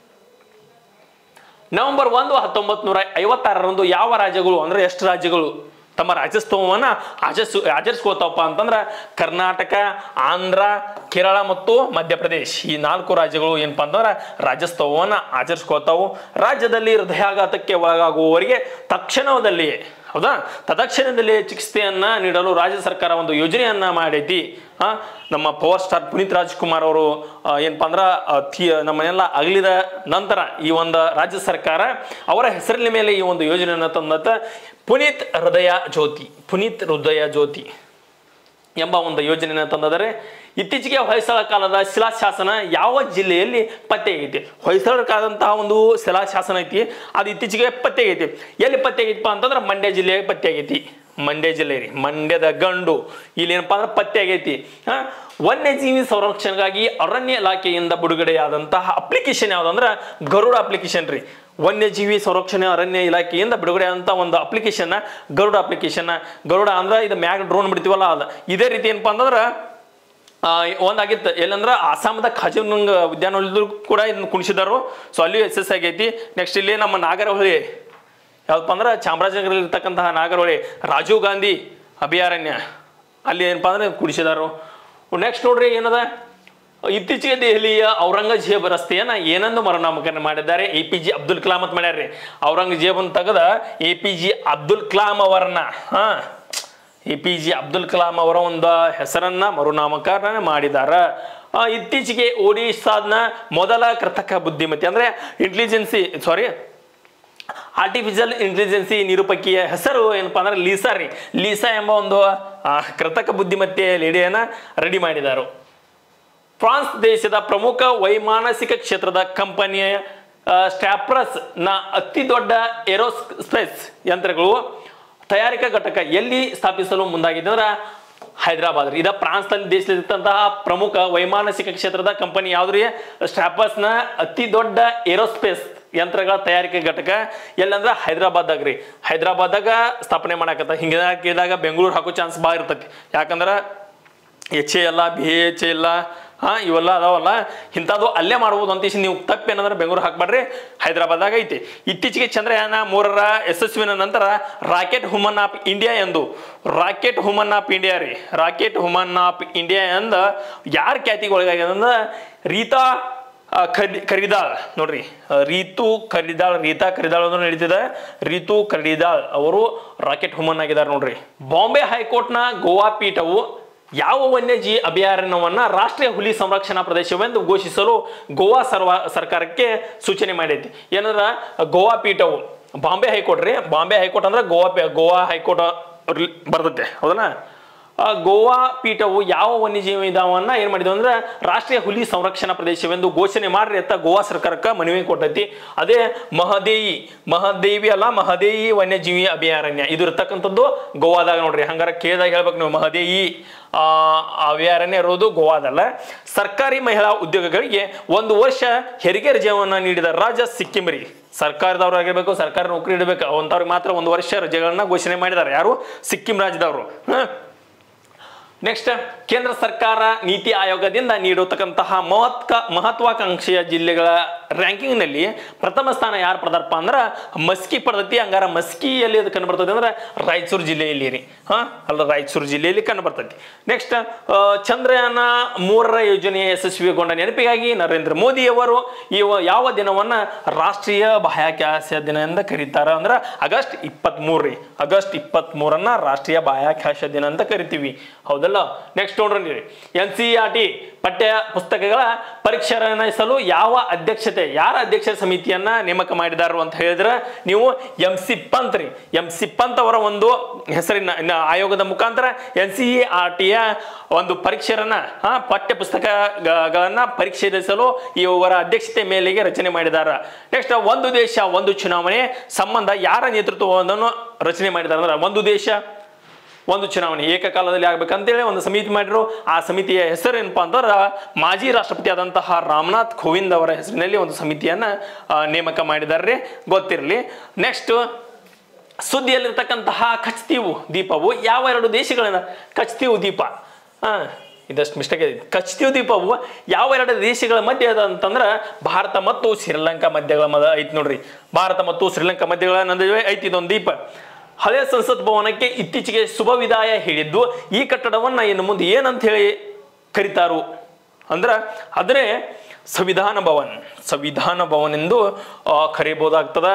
S1: ನವೆಂಬರ್ 1, 1956ರಂದು ಯಾವ ರಾಜ್ಯಗಳು ಅಂದ್ರೆ ಎಷ್ಟು ರಾಜ್ಯಗಳು ತಮ್ಮ ರಾಜ್ಯೋತ್ಸವವನ್ನ ಆಚರಿಸ್ಕೊಳ್ತಾವಪ್ಪ ಅಂತಂದ್ರ ಕರ್ನಾಟಕ, ಆಂಧ್ರ, ಕೇರಳ ಮತ್ತು ಮಧ್ಯಪ್ರದೇಶ್. ಈ 4 ರಾಜ್ಯಗಳು ಏನಪ್ಪಾ ಅಂತಂದ್ರ ರಾಜ್ಯೋತ್ಸವವನ್ನ ಆಚರಿಸ್ಕೊಳ್ತಾವು. ರಾಜ್ಯದಲ್ಲಿ ಹೃದಯಾಘಾತಕ್ಕೆ ಒಳಗಾಗುವವರಿಗೆ ತತ್ಕ್ಷಣದಲ್ಲಿ ಚಿಕಿತ್ಸೆಯನ್ನ ನೀಡಲು ರಾಜ್ಯ ಸರ್ಕಾರ ಒಂದು ಯೋಜನೆಯನ್ನ ಮಾಡೈತಿ. ನಮ್ಮ ಪವರ್ ಸ್ಟಾರ್ ಪುನೀತ್ ರಾಜ್ಕುಮಾರ್ ಅವರು ಏನಪ್ಪಾ ಅಂದ್ರ ನಮ್ಮನ್ನೆಲ್ಲ ಅಗಲಿದ ನಂತರ ಈ ಒಂದು ರಾಜ್ಯ ಸರ್ಕಾರ ಅವರ ಹೆಸರಿನ ಮೇಲೆ ಈ ಒಂದು ಯೋಜನೆಯನ್ನ ತಂದತ್ತ ಪುನೀತ್ ಹೃದಯ ಜ್ಯೋತಿ ಎಂಬ ಒಂದು ಯೋಜನೆಯನ್ನ ತಂದರೆ. ಇತ್ತೀಚೆಗೆ ಹೊಯ್ಸಳ ಕಾಲದ ಶಿಲಾಶಾಸನ ಯಾವ ಜಿಲ್ಲೆಯಲ್ಲಿ ಪತ್ತೆಯಾಗೈತಿ? ಹೊಯ್ಸಳ ಕಾಲದಂತಹ ಒಂದು ಶಿಲಾಶಾಸನ ಐತಿ, ಅದು ಇತ್ತೀಚೆಗೆ ಪತ್ತೆಯಾಗೈತಿ. ಎಲ್ಲಿ ಪತ್ತೆಯಾಗೈತಿಪ್ಪ ಅಂತಂದ್ರೆ ಮಂಡ್ಯ ಜಿಲ್ಲೆಗೆ ಪತ್ತೆಯಾಗೈತಿ. ಮಂಡ್ಯ ಜಿಲ್ಲೆ ರೀ, ಮಂಡ್ಯದ ಗಂಡು ಇಲ್ಲಿ ಏನಪ್ಪಾ ಅಂದ್ರೆ ಪತ್ತೆಯಾಗೈತಿ. ವನ್ಯಜೀವಿ ಸಂರಕ್ಷಣೆಗಾಗಿ ಅರಣ್ಯ ಇಲಾಖೆಯಿಂದ ಬಿಡುಗಡೆಯಾದಂತಹ ಅಪ್ಲಿಕೇಶನ್ ಯಾವ್ದಂದ್ರ ಗರುಡ ಅಪ್ಲಿಕೇಶನ್ ರೀ. ವನ್ಯಜೀವಿ ಸಂರಕ್ಷಣೆ ಅರಣ್ಯ ಇಲಾಖೆಯಿಂದ ಬಿಡುಗಡೆ ಆದಂತ ಒಂದು ಅಪ್ಲಿಕೇಶನ್ ಗರುಡ ಅಂದ್ರೆ ಇದು ಮ್ಯಾಗ್ ಡ್ರೋನ್ ಬಿಡ್ತೀವಲ್ಲ ಅದ. ಇದೇ ರೀತಿ ಏನಪ್ಪಾ ಅಂತಂದ್ರ ಒಂದಾಗಿತ್ತು ಎಲ್ಲಂದ್ರ ಆಸಾಮದ ಖಾಜಿರಂಗ ಉದ್ಯಾನವನದಲ್ಲೂ ಕೂಡ ಇದನ್ನ ಕುಣಿಸಿದಾರು. ಸೊ ಅಲ್ಲಿ ಯಶಸ್ಸು ಆಗೈತಿ. ನೆಕ್ಸ್ಟ್ ಇಲ್ಲಿ ನಮ್ಮ ನಾಗರಹೊಳೆ ಯಾವ್ದಪ್ಪ ಅಂದ್ರೆ ಚಾಮರಾಜನಗರದಲ್ಲಿ ಇರ್ತಕ್ಕಂತಹ ನಾಗರಹೊಳೆ ರಾಜೀವ್ ಗಾಂಧಿ ಅಭಯಾರಣ್ಯ ಅಲ್ಲಿ ಏನಪ್ಪಾ ಅಂದ್ರೆ ಕುಣಿಸಿದಾರು. ನೆಕ್ಸ್ಟ್ ನೋಡ್ರಿ ಏನದ, ಇತ್ತೀಚೆಗೆ ದೆಹಲಿಯ ಔರಂಗಜೇಬ್ ರಸ್ತೆಯನ್ನ ಏನಂದು ಮರುನಾಮಕರಣ ಮಾಡಿದ್ದಾರೆ? APJ ಅಬ್ದುಲ್ ಕಲಾಂ ಅಂತ ಮಾಡ್ಯಾರ್ರಿ. ಔರಂಗಜೇಬ್ ಅಂತ ತೆಗೆದ APJ ಅಬ್ದುಲ್ ಕಲಾಂ ಅವರನ್ನ APJ ಅಬ್ದುಲ್ ಕಲಾಂ ಅವರ ಒಂದು ಹೆಸರನ್ನ ಮರುನಾಮಕರಣ ಮಾಡಿದಾರ. ಇತ್ತೀಚೆಗೆ ಒಡಿಶಾದ ಮೊದಲ ಕೃತಕ ಬುದ್ಧಿಮತ್ತೆ ಅಂದ್ರೆ ಆರ್ಟಿಫಿಷಿಯಲ್ ಇಂಟೆಲಿಜೆನ್ಸಿ ನಿರೂಪಕಿಯ ಹೆಸರು ಏನಪ್ಪಾ ಅಂದ್ರೆ ಲೀಸಾ ಎಂಬ ಒಂದು ಕೃತಕ ಬುದ್ಧಿಮತ್ತೆ ಲೇಡಿಯನ್ನ ರೆಡಿ ಮಾಡಿದಾರು. ಫ್ರಾನ್ಸ್ ದೇಶದ ಪ್ರಮುಖ ವೈಮಾನಿಕ ಕ್ಷೇತ್ರದ ಕಂಪನಿಯ ಸ್ಟ್ಯಾಪ್ರಸ್ ನ ಅತಿ ದೊಡ್ಡ ಏರೋಸ್ಪೇಸ್ ಯಂತ್ರಗಳು ತಯಾರಿಕಾ ಘಟಕ ಎಲ್ಲಿ ಸ್ಥಾಪಿಸಲು ಮುಂದಾಗಿದೆ ಅಂದ್ರೆ ಹೈದರಾಬಾದ್. ಇದ ಫ್ರಾನ್ಸ್ ದೇಶದಲ್ಲಿದ್ದಂತಹ ಪ್ರಮುಖ ವೈಮಾನಿಕ ಕ್ಷೇತ್ರದ ಕಂಪನಿ ಯಾವ್ದ್ರಿ? ಸ್ಟ್ಯಾಪರ್ಸ್ ನ ಅತಿ ದೊಡ್ಡ ಏರೋಸ್ಪೇಸ್ ಯಂತ್ರಗಳ ತಯಾರಿಕೆ ಘಟಕ ಎಲ್ಲಂದ್ರ ಹೈದರಾಬಾದಾಗ ಸ್ಥಾಪನೆ ಮಾಡಾಕತ್ತ. ಹಿಂಗಿದಾಗ ಬೆಂಗಳೂರು ಹಾಕೋ ಚಾನ್ಸ್ ಭಾಳ ಇರ್ತೈತಿ. ಯಾಕಂದ್ರ HA ಇಲ್ಲ, BHA ಇಲ್ಲ, ಇವೆಲ್ಲ ಅದಾವಲ್ಲ, ಇಂಥದ್ದು ಅಲ್ಲೇ ಮಾಡ್ಬೋದು ಅಂತ ನೀವು ತಪ್ಪೇನಂದ್ರೆ ಬೆಂಗಳೂರು ಹಾಕ್ಬೇಡ್ರಿ, ಹೈದರಾಬಾದಾಗ ಐತಿ. ಇತ್ತೀಚೆಗೆ ಚಂದ್ರಯಾನ 3ರ ಯಶಸ್ವಿನ ನಂತರ ರಾಕೆಟ್ ಹುಮನ್ ಆಫ್ ಇಂಡಿಯಾ ಎಂದು ಯಾರ ಖ್ಯಾತಿಗೆ ಒಳಗಾಗ್ಯದ ಅಂದ್ರೆ ರೀತಾ ಕರಿದಾಳ್ ನೋಡ್ರಿ. ರೀತಾ ಕರಿದಾಳ್ ಅಂದ್ರೆ ನಡೀತಿದೆ. ರೀತು ಕರಿದಾಳ್ ಅವರು ರಾಕೆಟ್ ಹುಮನ್ ಆಗಿದ್ದಾರೆ ನೋಡ್ರಿ. ಬಾಂಬೆ ಹೈಕೋರ್ಟ್ನ ಗೋವಾ ಪೀಠವು ಯಾವ ವನ್ಯಜೀವಿ ಅಭಯಾರಣ್ಯವನ್ನ ರಾಷ್ಟ್ರೀಯ ಹುಲಿ ಸಂರಕ್ಷಣಾ ಪ್ರದೇಶವೆಂದು ಘೋಷಿಸಲು ಗೋವಾ ಸರ್ಕಾರಕ್ಕೆ ಸೂಚನೆ ಮಾಡೈತಿ. ಏನಂದ್ರ ಗೋವಾ ಪೀಠವು ಬಾಂಬೆ ಹೈಕೋರ್ಟ್ ಅಂದ್ರೆ ಗೋವಾ ಹೈಕೋರ್ಟ್ ಬರ್ತೈತೆ ಹೌದಲ್ಲ. ಗೋವಾ ಪೀಠವು ಯಾವ ವನ್ಯಜೀವಿ ಧಾಮವನ್ನ ಏನ್ ಮಾಡಿದ್ವು ಅಂದ್ರೆ ರಾಷ್ಟ್ರೀಯ ಹುಲಿ ಸಂರಕ್ಷಣಾ ಪ್ರದೇಶವೆಂದು ಘೋಷಣೆ ಮಾಡ್ರಿ ಅಂತ ಗೋವಾ ಸರ್ಕಾರಕ್ಕೆ ಮನವಿ ಕೊಟ್ಟೈತಿ. ಅದೇ ಮಹದೇಯಿ ವನ್ಯಜೀವಿ ಅಭಯಾರಣ್ಯ ಇದು ಇರ್ತಕ್ಕಂಥದ್ದು ಗೋವಾದಾಗ ನೋಡ್ರಿ. ಹಂಗಾರ ಕೇಳಿದಾಗ ಹೇಳ್ಬೇಕು ನೀವು, ಮಹದೇಯಿ ಅಭಯಾರಣ್ಯ ಇರೋದು ಗೋವಾದಲ್ಲ. ಸರ್ಕಾರಿ ಮಹಿಳಾ ಉದ್ಯೋಗಗಳಿಗೆ 1 ವರ್ಷ ಹೆರಿಗೆ ರಜೆಯನ್ನ ನೀಡಿದ ರಾಜ್ಯ ಸಿಕ್ಕಿಂ ರೀ. ಸರ್ಕಾರದವ್ರು ಆಗಿರ್ಬೇಕು, ಸರ್ಕಾರಿ ನೌಕರಿ ಇಡಬೇಕು ಅಂತವ್ರಿಗೆ ಮಾತ್ರ 1 ವರ್ಷ ರಜೆಗಳನ್ನ ಘೋಷಣೆ ಮಾಡಿದ್ದಾರೆ. ಯಾರು? ಸಿಕ್ಕಿಂ ರಾಜ್ಯದವರು. ನೆಕ್ಸ್ಟ್, ಕೇಂದ್ರ ಸರ್ಕಾರ ನೀತಿ ಆಯೋಗದಿಂದ ನೀಡತಕ್ಕಂತಹ ಮಹತ್ವಾಕಾಂಕ್ಷೆಯ ಜಿಲ್ಲೆಗಳ ರ್ಯಾಂಕಿಂಗ್ ನಲ್ಲಿ ಪ್ರಥಮ ಸ್ಥಾನ ಯಾರು ಪಡೆದಾರಪ್ಪ ಅಂದ್ರೆ ಮಸ್ಕಿ ಪಡೆದತಿ. ಹಂಗಾರ ಮಸ್ಕಿಯಲ್ಲಿ ಅದು ಕಂಡು ಬರ್ತದೆ ಅಂದ್ರೆ ರಾಯಚೂರು ಜಿಲ್ಲೆಯಲ್ಲಿ ರೀ. ರಾಯಚೂರು ಜಿಲ್ಲೆಯಲ್ಲಿ ಕಂಡು ಬರ್ತೈತಿ. ನೆಕ್ಸ್ಟ್, ಚಂದ್ರಯಾನ 3ರ ಯೋಜನೆಯ ಯಶಸ್ವಿಗೊಂಡ ನೆನಪಿಗಾಗಿ ನರೇಂದ್ರ ಮೋದಿ ಅವರು ಯಾವ ದಿನವನ್ನ ರಾಷ್ಟ್ರೀಯ ಬಾಹ್ಯಾಕಾಶ ದಿನ ಎಂದು ಕರೀತಾರ ಅಂದ್ರೆ ಆಗಸ್ಟ್ 23 ರೀ. ಆಗಸ್ಟ್ 23 ರಾಷ್ಟ್ರೀಯ ಬಾಹ್ಯಾಕಾಶ ದಿನ ಅಂತ ಕರಿತೀವಿ, ಹೌದಲ್ಲ? ನೆಕ್ಸ್ಟ್ ನೋಡ್ರಿ, NCERT ಪಠ್ಯ ಪುಸ್ತಕಗಳ ಪರೀಕ್ಷೆ ನಿರ್ಣಯಿಸಲು ಯಾರ ಅಧ್ಯಕ್ಷ ಸಮಿತಿಯನ್ನ ನೇಮಕ ಮಾಡಿದಾರು ಅಂತ ಹೇಳಿದ್ರೆ ನೀವು MC ಪಂತ್ ರೀ. MC ಪಂತ್ ಅವರ ಒಂದು ಹೆಸರಿನ ಆಯೋಗದ ಮುಖಾಂತರ NCERTಯ ಒಂದು ಪರೀಕ್ಷೆಯನ್ನ ಪಠ್ಯ ಪುಸ್ತಕಗಳನ್ನ ಪರಿಶೀಲಿಸಲು ಇವರ ಅಧ್ಯಕ್ಷತೆ ಮೇಲೆಗೆ ರಚನೆ ಮಾಡಿದ್ದಾರೆ. ನೆಕ್ಸ್ಟ್, ಒಂದು ದೇಶ ಒಂದು ಚುನಾವಣೆ ಸಂಬಂಧ ಯಾರ ನೇತೃತ್ವವನ್ನು ರಚನೆ ಮಾಡಿದ್ದಾರೆ ಅಂದ್ರೆ ಒಂದು ದೇಶ ಒಂದು ಚುನಾವಣೆ ಏಕಕಾಲದಲ್ಲಿ ಆಗ್ಬೇಕಂತೇಳಿ ಒಂದು ಸಮಿತಿ ಮಾಡಿದ್ರು. ಆ ಸಮಿತಿಯ ಹೆಸರು ಏನಪ್ಪಾ ಅಂತಂದ್ರೆ ಮಾಜಿ ರಾಷ್ಟ್ರಪತಿ ಆದಂತಹ ರಾಮನಾಥ್ ಕೋವಿಂದ್ ಅವರ ಹೆಸರಿನಲ್ಲಿ ಒಂದು ಸಮಿತಿಯನ್ನ ನೇಮಕ ಮಾಡಿದ್ದಾರೆ, ಗೊತ್ತಿರಲಿ. ನೆಕ್ಸ್ಟ್, ಸುದ್ದಿಯಲ್ಲಿರ್ತಕ್ಕಂತಹ ಕಚ್ತೀವು ದ್ವೀಪವು ಯಾವ 2 ದೇಶಗಳನ್ನ ಕಚ್ತೀವು ದ್ವೀಪ ಇದಷ್ಟು ಮಿಸ್ಟೇಕ್ ಇದೆ. ಕಚ್ತೀವು ದ್ವೀಪವು ಯಾವ 2 ದೇಶಗಳ ಮಧ್ಯೆ ಅದ ಅಂತಂದ್ರೆ ಭಾರತ ಮತ್ತು ಶ್ರೀಲಂಕಾ ಮಧ್ಯಗಳ ಐತಿ ನೋಡ್ರಿ. ಭಾರತ ಮತ್ತು ಶ್ರೀಲಂಕಾ ಮಧ್ಯಗಳ ನಡುವೆ ಐತಿ ಇದೊಂದು ದ್ವೀಪ. ಹಳೆ ಸಂಸತ್ ಭವನಕ್ಕೆ ಇತ್ತೀಚೆಗೆ ಶುಭ ವಿದಾಯ ಹೇಳಿದ್ದು ಈ ಕಟ್ಟಡವನ್ನ ಇನ್ನು ಮುಂದೆ ಏನಂತ ಹೇಳಿ ಕರೀತಾರು ಅಂದ್ರ ಅದನ್ನೇ ಸಂವಿಧಾನ ಭವನ್ ಎಂದು ಕರೆಯಬಹುದಾಗ್ತದ.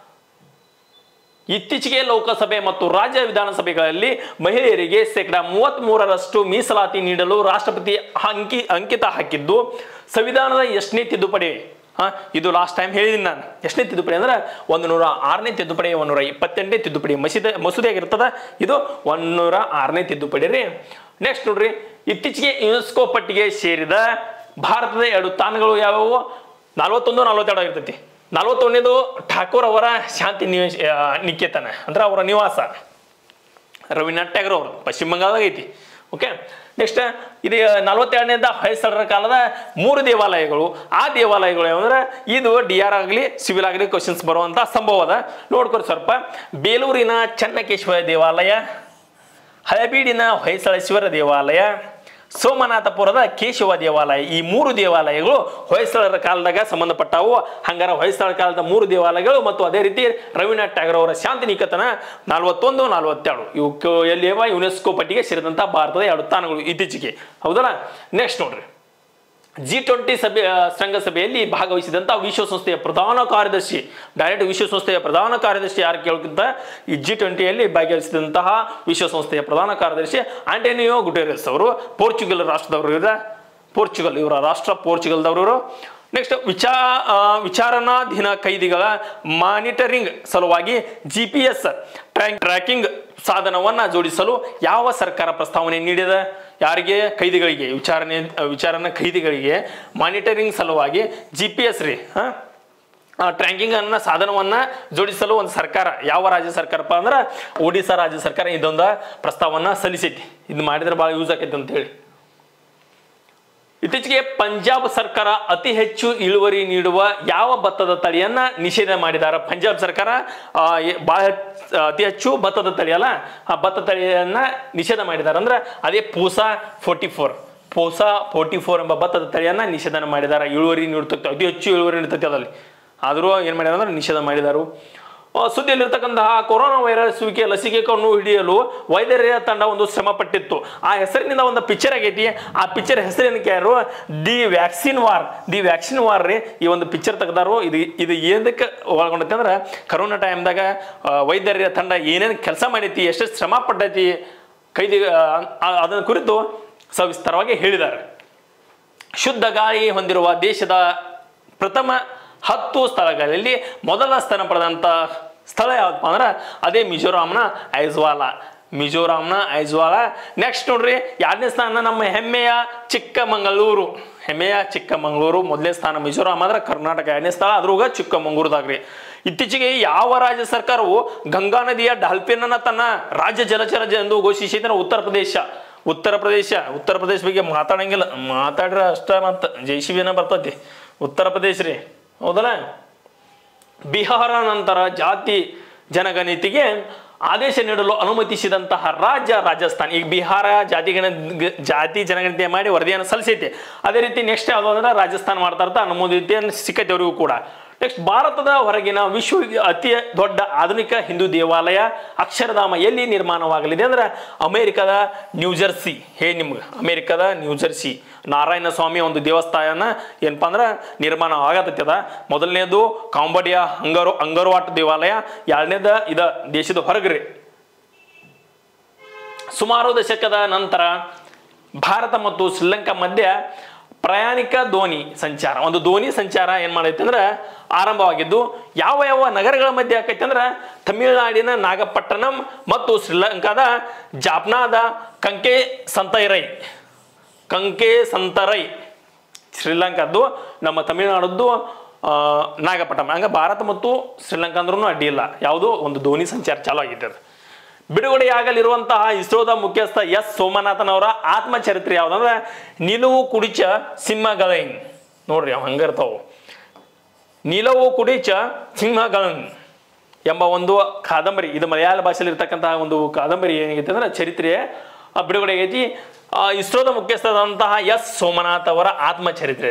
S1: ಇತ್ತೀಚೆಗೆ ಲೋಕಸಭೆ ಮತ್ತು ರಾಜ್ಯ ವಿಧಾನಸಭೆಗಳಲ್ಲಿ ಮಹಿಳೆಯರಿಗೆ 33% ಮೀಸಲಾತಿ ನೀಡಲು ರಾಷ್ಟ್ರಪತಿ ಅಂಕಿತ ಹಾಕಿದ್ದು ಸಂವಿಧಾನದ ಎಷ್ಟನೇ ತಿದ್ದುಪಡಿ? ಇದು ಲಾಸ್ಟ್ ಟೈಮ್ ಹೇಳಿದ್ದೀನಿ ನಾನು. ಎಷ್ಟನೇ ತಿದ್ದುಪಡಿ ಅಂದ್ರೆ 106ನೇ ತಿದ್ದುಪಡಿ, 128ನೇ ತಿದ್ದುಪಡಿ ಮಸೂದೆ ಆಗಿರ್ತದ. ಇದು 106ನೇ ತಿದ್ದುಪಡಿ ರೀ. ನೆಕ್ಸ್ಟ್ ನೋಡ್ರಿ, ಇತ್ತೀಚೆಗೆ ಯುನೆಸ್ಕೋ ಪಟ್ಟಿಗೆ ಸೇರಿದ ಭಾರತದ 2 ತಾಣಗಳು ಯಾವುವು? 41, 42 ಆಗಿರ್ತೈತಿ. 41ನೇದು ಠಾಕೂರ್ ಅವರ ಶಾಂತಿ ನಿಕೇತನ ಅಂದ್ರೆ ಅವರ ನಿವಾಸ, ರವೀಂದ್ರನಾಥ್ ಟ್ಯಾಗೋರ್ ಅವರು, ಪಶ್ಚಿಮ ಬಂಗಾಳದಾಗ ಐತಿ. ಓಕೆ. ನೆಕ್ಸ್ಟ್, ಇದು 42ನೇದ ಹೊಯ್ಸಳರ ಕಾಲದ 3 ದೇವಾಲಯಗಳು. ಆ ದೇವಾಲಯಗಳು ಯಾವಂದ್ರೆ ಇದು DR ಆಗಲಿ ಸಿವಿಲ್ ಆಗಲಿ ಕ್ವಶನ್ಸ್ ಬರುವಂತ ಸಂಭವ ಅದ, ನೋಡ್ಕೊರಿ ಸ್ವಲ್ಪ. ಬೇಲೂರಿನ ಚನ್ನಕೇಶ್ವರ ದೇವಾಲಯ, ಹಳೆಬೀಡಿನ ಹೊಯ್ಸಳೇಶ್ವರ ದೇವಾಲಯ, ಸೋಮನಾಥಪುರದ ಕೇಶವ ದೇವಾಲಯ. ಈ 3 ದೇವಾಲಯಗಳು ಹೊಯ್ಸಳರ ಕಾಲದಾಗ ಸಂಬಂಧಪಟ್ಟವು. ಹಂಗಾರ ಹೊಯ್ಸಳ ಕಾಲದ 3 ದೇವಾಲಯಗಳು ಮತ್ತು ಅದೇ ರೀತಿ ರವೀಂದ್ರನಾಥ್ ಟ್ಯಾಗೋರ್ ಅವರ ಶಾಂತಿ ನಿಕೇತನ 41, 42 ಇವು ಎಲ್ಲಿಯವ ಯುನೆಸ್ಕೋ ಪಟ್ಟಿಗೆ ಸೇರಿದಂತಹ ಭಾರತದ 2 ತಾಣಗಳು ಇತ್ತೀಚೆಗೆ, ಹೌದಲ್ಲ? ನೆಕ್ಸ್ಟ್ ನೋಡ್ರಿ, G20 ಶೃಂಗಸಭೆಯಲ್ಲಿ ಭಾಗವಹಿಸಿದಂತಹ ವಿಶ್ವಸಂಸ್ಥೆಯ ಪ್ರಧಾನ ಕಾರ್ಯದರ್ಶಿ, ಡೈರೆಕ್ಟ್ ವಿಶ್ವಸಂಸ್ಥೆಯ ಪ್ರಧಾನ ಕಾರ್ಯದರ್ಶಿ ಯಾರು ಕೇಳೋಕ್ಕಿಂತ ಈ G20ಯಲ್ಲಿ ಭಾಗವಹಿಸಿದಂತಹ ವಿಶ್ವಸಂಸ್ಥೆಯ ಪ್ರಧಾನ ಕಾರ್ಯದರ್ಶಿ ಆಂಟೋನಿಯೋ ಗುಟೆರಸ್ ಅವರು ಪೋರ್ಚುಗಲ್ ರಾಷ್ಟ್ರದವರು ಇವರ ರಾಷ್ಟ್ರ ಪೋರ್ಚುಗಲ್ದವರು. ನೆಕ್ಸ್ಟ್, ವಿಚಾರಣಾಧೀನ ಕೈದಿಗಳ ಮಾನಿಟರಿಂಗ್ ಸಲುವಾಗಿ GPS ಟ್ರ್ಯಾಕಿಂಗ್ ಸಾಧನವನ್ನ ಜೋಡಿಸಲು ಯಾವ ಸರ್ಕಾರ ಪ್ರಸ್ತಾವನೆ ನೀಡಿದೆ? ಯಾರಿಗೆ? ಕೈದಿಗಳಿಗೆ, ವಿಚಾರಣಾ ಕೈದಿಗಳಿಗೆ ಮಾನಿಟರಿಂಗ್ ಸಲುವಾಗಿ GPS ರೀ ಟ್ರ್ಯಾಕಿಂಗ್ ಅನ್ನ ಸಾಧನವನ್ನ ಜೋಡಿಸಲು ಒಂದು ಸರ್ಕಾರ, ಯಾವ ರಾಜ್ಯ ಸರ್ಕಾರಪ್ಪ ಅಂದ್ರೆ ಒಡಿಶಾ ರಾಜ್ಯ ಸರ್ಕಾರ ಇದೊಂದು ಪ್ರಸ್ತಾವನ ಸಲ್ಲಿಸೈತಿ. ಇದು ಮಾಡಿದ್ರೆ ಬಹಳ ಯೂಸ್ ಆಕೈತಿ ಅಂತ ಹೇಳಿ. ಇತ್ತೀಚೆಗೆ ಪಂಜಾಬ್ ಸರ್ಕಾರ ಅತಿ ಹೆಚ್ಚು ಇಳುವರಿ ನೀಡುವ ಯಾವ ಭತ್ತದ ತಳಿಯನ್ನ ನಿಷೇಧ ಮಾಡಿದ್ದಾರೆ? ಪಂಜಾಬ್ ಸರ್ಕಾರ ಅತಿ ಹೆಚ್ಚು ಭತ್ತದ ತಳಿ ಅಲ್ಲ, ಆ ಭತ್ತ ತಳಿಯನ್ನ ನಿಷೇಧ ಮಾಡಿದ್ದಾರೆ. ಅಂದ್ರೆ ಅದೇ ಪೂಸಾ 44 ಎಂಬ ಭತ್ತದ ತಳಿಯನ್ನ ನಿಷೇಧ ಮಾಡಿದ್ದಾರೆ. ಇಳುವರಿ ನೀಡುತ್ತೆ, ಅತಿ ಹೆಚ್ಚು ಇಳುವರಿ ನೀಡುತ್ತೆ ಅದಲ್ಲಿ, ಆದರೂ ಏನ್ ಮಾಡಿದಾರೆ ಅಂದ್ರೆ ನಿಷೇಧ ಮಾಡಿದರು. ಸುದ್ದಿಯಲ್ಲಿರ್ತಕ್ಕಂತಹ ಕೊರೋನಾ ವೈರಸ್ ಲಸಿಕೆ ಕಣ್ಣು ಹಿಡಿಯಲು ವೈದ್ಯರ ತಂಡ ಒಂದು ಶ್ರಮ ಪಟ್ಟಿತ್ತು. ಆ ಹೆಸರಿನಿಂದ ಒಂದು ಪಿಕ್ಚರ್ ಆಗೈತಿ. ಆ ಪಿಕ್ಚರ್ ಹೆಸರೇನಕ್ಕೆ ಯಾರು? ದಿ ವ್ಯಾಕ್ಸಿನ್ ವಾರ್ ರೀ. ಈ ಒಂದು ಪಿಕ್ಚರ್ ತೆಗೆದಾರು. ಇದು ಏನಕ್ಕೆ ಒಳಗೊಂಡೈತಿ ಅಂದ್ರೆ ಕರೋನಾ ಟೈಮ್ದಾಗ ವೈದ್ಯರ ತಂಡ ಏನೇನು ಕೆಲಸ ಮಾಡೈತಿ, ಎಷ್ಟು ಶ್ರಮ ಪಟ್ಟೈತಿ ಕೈದಿ, ಅದನ್ನ ಕುರಿತು ಸವಿಸ್ತಾರವಾಗಿ ಹೇಳಿದ್ದಾರೆ. ಶುದ್ಧ ಗಾಳಿ ಹೊಂದಿರುವ ದೇಶದ ಪ್ರಥಮ 10 ಸ್ಥಳಗಳಲ್ಲಿ ಮೊದಲ ಸ್ಥಾನ ಪಡೆದಂತ ಸ್ಥಳ ಯಾವಪ್ಪ ಅಂದ್ರೆ ಅದೇ ಮಿಜೋರಾಂನ ಐಜ್ವಾಲ. ಮಿಜೋರಾಂನ ಐಜ್ವಾಲ. ನೆಕ್ಸ್ಟ್ ನೋಡ್ರಿ 2ನೇ ಸ್ಥಾನ ನಮ್ಮ ಹೆಮ್ಮೆಯ ಚಿಕ್ಕಮಗಳೂರು. ಹೆಮ್ಮೆಯ ಚಿಕ್ಕಮಗಳೂರು 1ನೇ ಸ್ಥಾನ. ಮಿಜೋರಾಂ ಆದ್ರೆ ಕರ್ನಾಟಕ 2ನೇ ಸ್ಥಾನ, ಅದ್ರಾಗ ಚಿಕ್ಕಮಗಳೂರದಾಗ್ರಿ. ಇತ್ತೀಚೆಗೆ ಯಾವ ರಾಜ್ಯ ಸರ್ಕಾರವು ಗಂಗಾ ನದಿಯ ಡಾಲ್ಫಿನ್ ಅನ್ನ ತನ್ನ ರಾಜ್ಯ ಜಲಚರ ಎಂದು ಘೋಷಿಸಿದ್ರೆ ಉತ್ತರ ಪ್ರದೇಶ ಬಗ್ಗೆ ಮಾತಾಡಂಗಿಲ್ಲ, ಮಾತಾಡ್ರೆ ಅಷ್ಟ ಮತ್ತ ಜೈಸಿಬಿನ ಬರ್ತತಿ. ಉತ್ತರ ಪ್ರದೇಶ ರೀ, ಹೌದಲ್ಲ. ಬಿಹಾರ ನಂತರ ಜಾತಿ ಜನಗಣತಿಗೆ ಆದೇಶ ನೀಡಲು ಅನುಮತಿಸಿದಂತಹ ರಾಜ್ಯ ರಾಜಸ್ಥಾನ್. ಈಗ ಬಿಹಾರ ಜಾತಿ ಜನಗಣತಿ ಮಾಡಿ ವರದಿಯನ್ನು ಸಲ್ಲಿಸೈತಿ. ಅದೇ ರೀತಿ ನೆಕ್ಸ್ಟ್ ಯಾವುದು ಅಂದ್ರೆ ರಾಜಸ್ಥಾನ್ ಮಾಡ್ತಾ ಇರ್ತಾ ಅನುಮೋದಿತ ಸಿಕ್ಕೈತೆ ಅವರಿಗೂ ಕೂಡ. ನೆಕ್ಸ್ಟ್ ಭಾರತದ ಹೊರಗಿನ ವಿಶ್ವ ಅತಿ ದೊಡ್ಡ ಆಧುನಿಕ ಹಿಂದೂ ದೇವಾಲಯ ಅಕ್ಷರಧಾಮ ಎಲ್ಲಿ ನಿರ್ಮಾಣವಾಗಲಿದೆ ಅಂದ್ರೆ ಅಮೆರಿಕದ ನ್ಯೂಜರ್ಸಿ. ನಿಮ್ಗೆ ಅಮೆರಿಕದ ನ್ಯೂಜರ್ಸಿ ನಾರಾಯಣ ಸ್ವಾಮಿ ಒಂದು ದೇವಸ್ಥಾನ ಏನಪ್ಪಾ ಅಂದ್ರೆ ನಿರ್ಮಾಣ ಆಗತ್ತದ. ಮೊದಲನೇದು ಕಾಂಬೋಡಿಯಾ ಅಂಗರ್ವಾಟ್ ದೇವಾಲಯ, 2ನೇದ ಇದ ದೇಶದ ಹೊರಗ್ರಿ. ಸುಮಾರು ದಶಕದ ನಂತರ ಭಾರತ ಮತ್ತು ಶ್ರೀಲಂಕಾ ಮಧ್ಯೆ ಪ್ರಯಾಣಿಕ ದೋಣಿ ಸಂಚಾರ ಏನ್ ಮಾಡೈತೆ ಅಂದ್ರೆ ಆರಂಭವಾಗಿದ್ದು ಯಾವ ನಗರಗಳ ಮಧ್ಯೆ ಆಕೈತೆ ಅಂದ್ರೆ ತಮಿಳುನಾಡಿನ ನಾಗಪಟ್ಟಣಂ ಮತ್ತು ಶ್ರೀಲಂಕಾದ ಜಾಫ್ನಾದ ಕಂಕೆ ಸಂತರೈ. ಶ್ರೀಲಂಕಾದ್ದು ನಮ್ಮ ತಮಿಳುನಾಡದ್ದು ನಾಗಪಟ್ಟಣಂ. ಹಂಗ ಭಾರತ ಮತ್ತು ಶ್ರೀಲಂಕಾ ಅಂದ್ರೂ ಅಡ್ಡಿ ಇಲ್ಲ, ಯಾವುದೋ ಒಂದು ದೋಣಿ ಸಂಚಾರ ಚಾಲು ಆಗಿದೆ. ಅದು ಬಿಡುಗಡೆಯಾಗಲಿರುವಂತಹ ಇಸ್ರೋದ ಮುಖ್ಯಸ್ಥ ಎಸ್ ಸೋಮನಾಥನ್ ಅವರ ಆತ್ಮಚರಿತ್ರೆ ಯಾವ್ದಂದ್ರೆ ನಿಲುವು ಕುಡಿಚ ಸಿಂಹಗಳೈನ್. ನೋಡ್ರಿ ಅವ್ ಹಂಗಿರ್ತಾವು. ನಿಲುವು ಕುಡಿಚ ಸಿಂಹಗಳೈನ್ ಎಂಬ ಒಂದು ಕಾದಂಬರಿ, ಇದು ಮಲಯಾಳ ಭಾಷೆಯಲ್ಲಿ ಇರ್ತಕ್ಕಂತಹ ಒಂದು ಕಾದಂಬರಿ ಏನಾಗೈತೆ ಅಂದ್ರೆ ಚರಿತ್ರೆ ಬಿಡುಗಡೆ ಆಗೈತಿ. ಇಸ್ರೋದ ಮುಖ್ಯಸ್ಥರಾದಂತಹ ಎಸ್ ಸೋಮನಾಥ್ ಅವರ ಆತ್ಮಚರಿತ್ರೆ.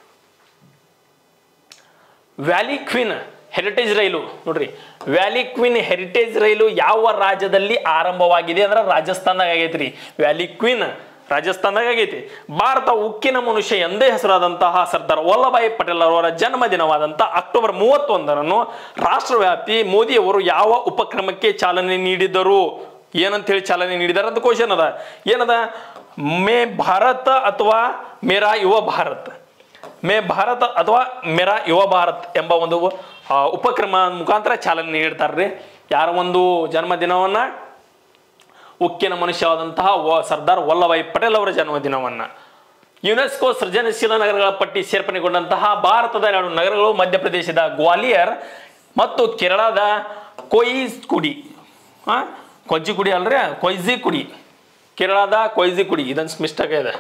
S1: ವ್ಯಾಲಿ ಕ್ವೀನ್ ಹೆರಿಟೇಜ್ ರೈಲು ನೋಡ್ರಿ, ವ್ಯಾಲಿ ಕ್ವೀನ್ ಹೆರಿಟೇಜ್ ರೈಲು ಯಾವ ರಾಜ್ಯದಲ್ಲಿ ಆರಂಭವಾಗಿದೆ ಅಂದ್ರೆ ರಾಜಸ್ಥಾನದಾಗ ಆಗೈತ್ರಿ. ವ್ಯಾಲಿ ಕ್ವೀನ್ ರಾಜಸ್ಥಾನದಾಗ ಆಗೈತಿ. ಭಾರತ ಉಕ್ಕಿನ ಮನುಷ್ಯ ಎಂದೇ ಹೆಸರಾದಂತಹ ಸರ್ದಾರ್ ವಲ್ಲಭಾಯಿ ಪಟೇಲ್ ಅವರ ಜನ್ಮದಿನವಾದಂತಹ ಅಕ್ಟೋಬರ್ 31ರಂದು ರಾಷ್ಟ್ರವ್ಯಾಪಿ ಮೋದಿಯವರು ಯಾವ ಉಪಕ್ರಮಕ್ಕೆ ಚಾಲನೆ ನೀಡಿದರು? ಏನಂತ ಹೇಳಿ ಚಾಲನೆ ನೀಡಿದಾರೆ ಅಂತ ಕ್ವಶನ್ ಅದ. ಏನದ? ಮೇ ಭಾರತ ಅಥವಾ ಮೇರಾ ಯುವ ಭಾರತ್, ಮೇ ಭಾರತ ಅಥವಾ ಮೇರಾ ಯುವ ಭಾರತ್ ಎಂಬ ಒಂದು ಉಪಕ್ರಮ ಮುಖಾಂತರ ಚಾಲನೆ ನೀಡ್ತಾರ್ರಿ. ಯಾರ ಒಂದು ಜನ್ಮದಿನವನ್ನ? ಉಕ್ಕಿನ ಮನುಷ್ಯವಾದಂತಹ ಸರ್ದಾರ್ ವಲ್ಲಭಾಯಿ ಪಟೇಲ್ ಅವರ ಜನ್ಮದಿನವನ್ನ. ಯುನೆಸ್ಕೋ ಸೃಜನಶೀಲ ನಗರಗಳ ಪಟ್ಟಿ ಸೇರ್ಪಡೆಗೊಂಡಂತಹ ಭಾರತದ 2 ನಗರಗಳು ಮಧ್ಯಪ್ರದೇಶದ ಗ್ವಾಲಿಯರ್ ಮತ್ತು ಕೇರಳದ ಕೊಯಿಜ್ಕುಡಿ. ಕೊಜ್ಜಿಕುಡಿ ಅಲ್ರಿ, ಕೊಯ್ಜಿಕುಡಿ. ಕೇರಳದ ಕೊಯ್ಜಿಕುಡಿ. ಇದೊಂದು ಮಿಸ್ಟೇಕ್ ಇದೆ.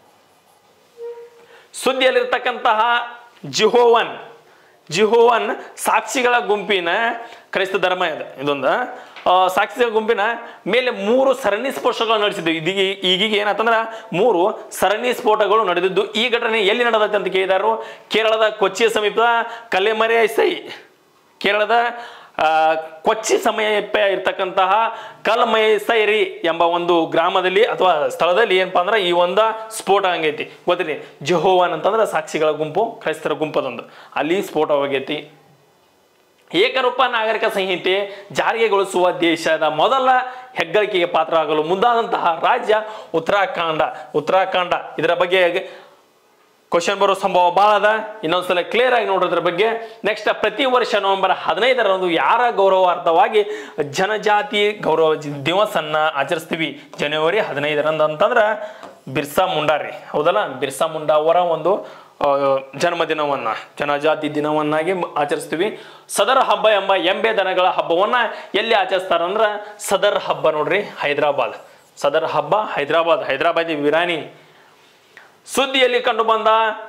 S1: ಸುದ್ದಿಯಲ್ಲಿರ್ತಕ್ಕಂತಹ ಜಿಹೋವನ್ ಸಾಕ್ಷಿಗಳ ಗುಂಪಿನ ಕ್ರೈಸ್ತ ಧರ್ಮ ಇದೆ. ಇದೊಂದು ಸಾಕ್ಷಿಗಳ ಗುಂಪಿನ ಮೇಲೆ 3 ಸರಣಿ ಸ್ಫೋಟಗಳು ನಡೆಸಿದ್ದು. ಈಗೀಗ ಏನಂತಂದ್ರೆ 3 ಸರಣಿ ಸ್ಫೋಟಗಳು ನಡೆದಿದ್ದು. ಈ ಘಟನೆ ಎಲ್ಲಿ ನಡೆದೈತೆ ಅಂತ ಕೇಳಿದಾರು. ಕೇರಳದ ಕೊಚ್ಚಿಯ ಸಮೀಪದ ಕಲೆಮರೆಸೈ, ಕೇರಳದ ಕೊಚ್ಚಿ ಸಮೀಪ ಇರ್ತಕ್ಕಂತಹ ಕಲ್ಮೈಸೈರಿ ಎಂಬ ಒಂದು ಗ್ರಾಮದಲ್ಲಿ ಅಥವಾ ಸ್ಥಳದಲ್ಲಿ ಏನಪ್ಪಾ ಅಂದ್ರೆ ಈ ಒಂದು ಸ್ಫೋಟ ಹಂಗೈತಿ. ಗೊತ್ತಿರಿ, ಜೆಹೋವನ್ ಅಂತಂದ್ರೆ ಸಾಕ್ಷಿಗಳ ಗುಂಪು, ಕ್ರೈಸ್ತರ ಗುಂಪದೊಂದು, ಅಲ್ಲಿ ಸ್ಫೋಟವಾಗೈತಿ. ಏಕರೂಪ ನಾಗರಿಕ ಸಂಹಿತೆ ಜಾರಿಗೆಗೊಳಿಸುವ ದೇಶದ ಮೊದಲ ಹೆಗ್ಗಳಿಕೆಗೆ ಪಾತ್ರರಾಗಲು ಮುಂದಾದಂತಹ ರಾಜ್ಯ ಉತ್ತರಾಖಂಡ. ಇದರ ಬಗ್ಗೆ ಕ್ವಶನ್ ಬರೋ ಸಂಭವ ಭಾಳ ಅದ. ಇನ್ನೊಂದ್ಸಲ ಕ್ಲಿಯರ್ ಆಗಿ ನೋಡೋದ್ರ ಬಗ್ಗೆ. ನೆಕ್ಸ್ಟ್, ಪ್ರತಿ ವರ್ಷ ನವೆಂಬರ್ 15ರಂದು ಯಾರ ಗೌರವಾರ್ಥವಾಗಿ ಜನಜಾತಿ ಗೌರವ ದಿವಸನ್ನ ಆಚರಿಸ್ತೀವಿ? ಜನವರಿ 15ರಂದು ಅಂತಂದ್ರೆ ಬಿರ್ಸಾ ಮುಂಡಾ ರೀ, ಹೌದಲ್ಲ. ಬಿರ್ಸಾ ಮುಂಡಾ ಅವರ ಒಂದು ಜನ್ಮದಿನವನ್ನ ಜನಜಾತಿ ದಿನವನ್ನಾಗಿ ಆಚರಿಸ್ತೀವಿ. ಸದರ್ ಹಬ್ಬ ಎಂಬ ಎಂಬೆ ದನಗಳ ಹಬ್ಬವನ್ನ ಎಲ್ಲಿ ಆಚರಿಸ್ತಾರಂದ್ರ ಸದರ್ ಹಬ್ಬ ನೋಡ್ರಿ, ಹೈದರಾಬಾದ್. ಸದರ್ ಹಬ್ಬ ಹೈದರಾಬಾದಿ ಬಿರಿಯಾನಿ. ಸುದ್ದಿಯಲ್ಲಿ ಕಂಡು ಬಂದ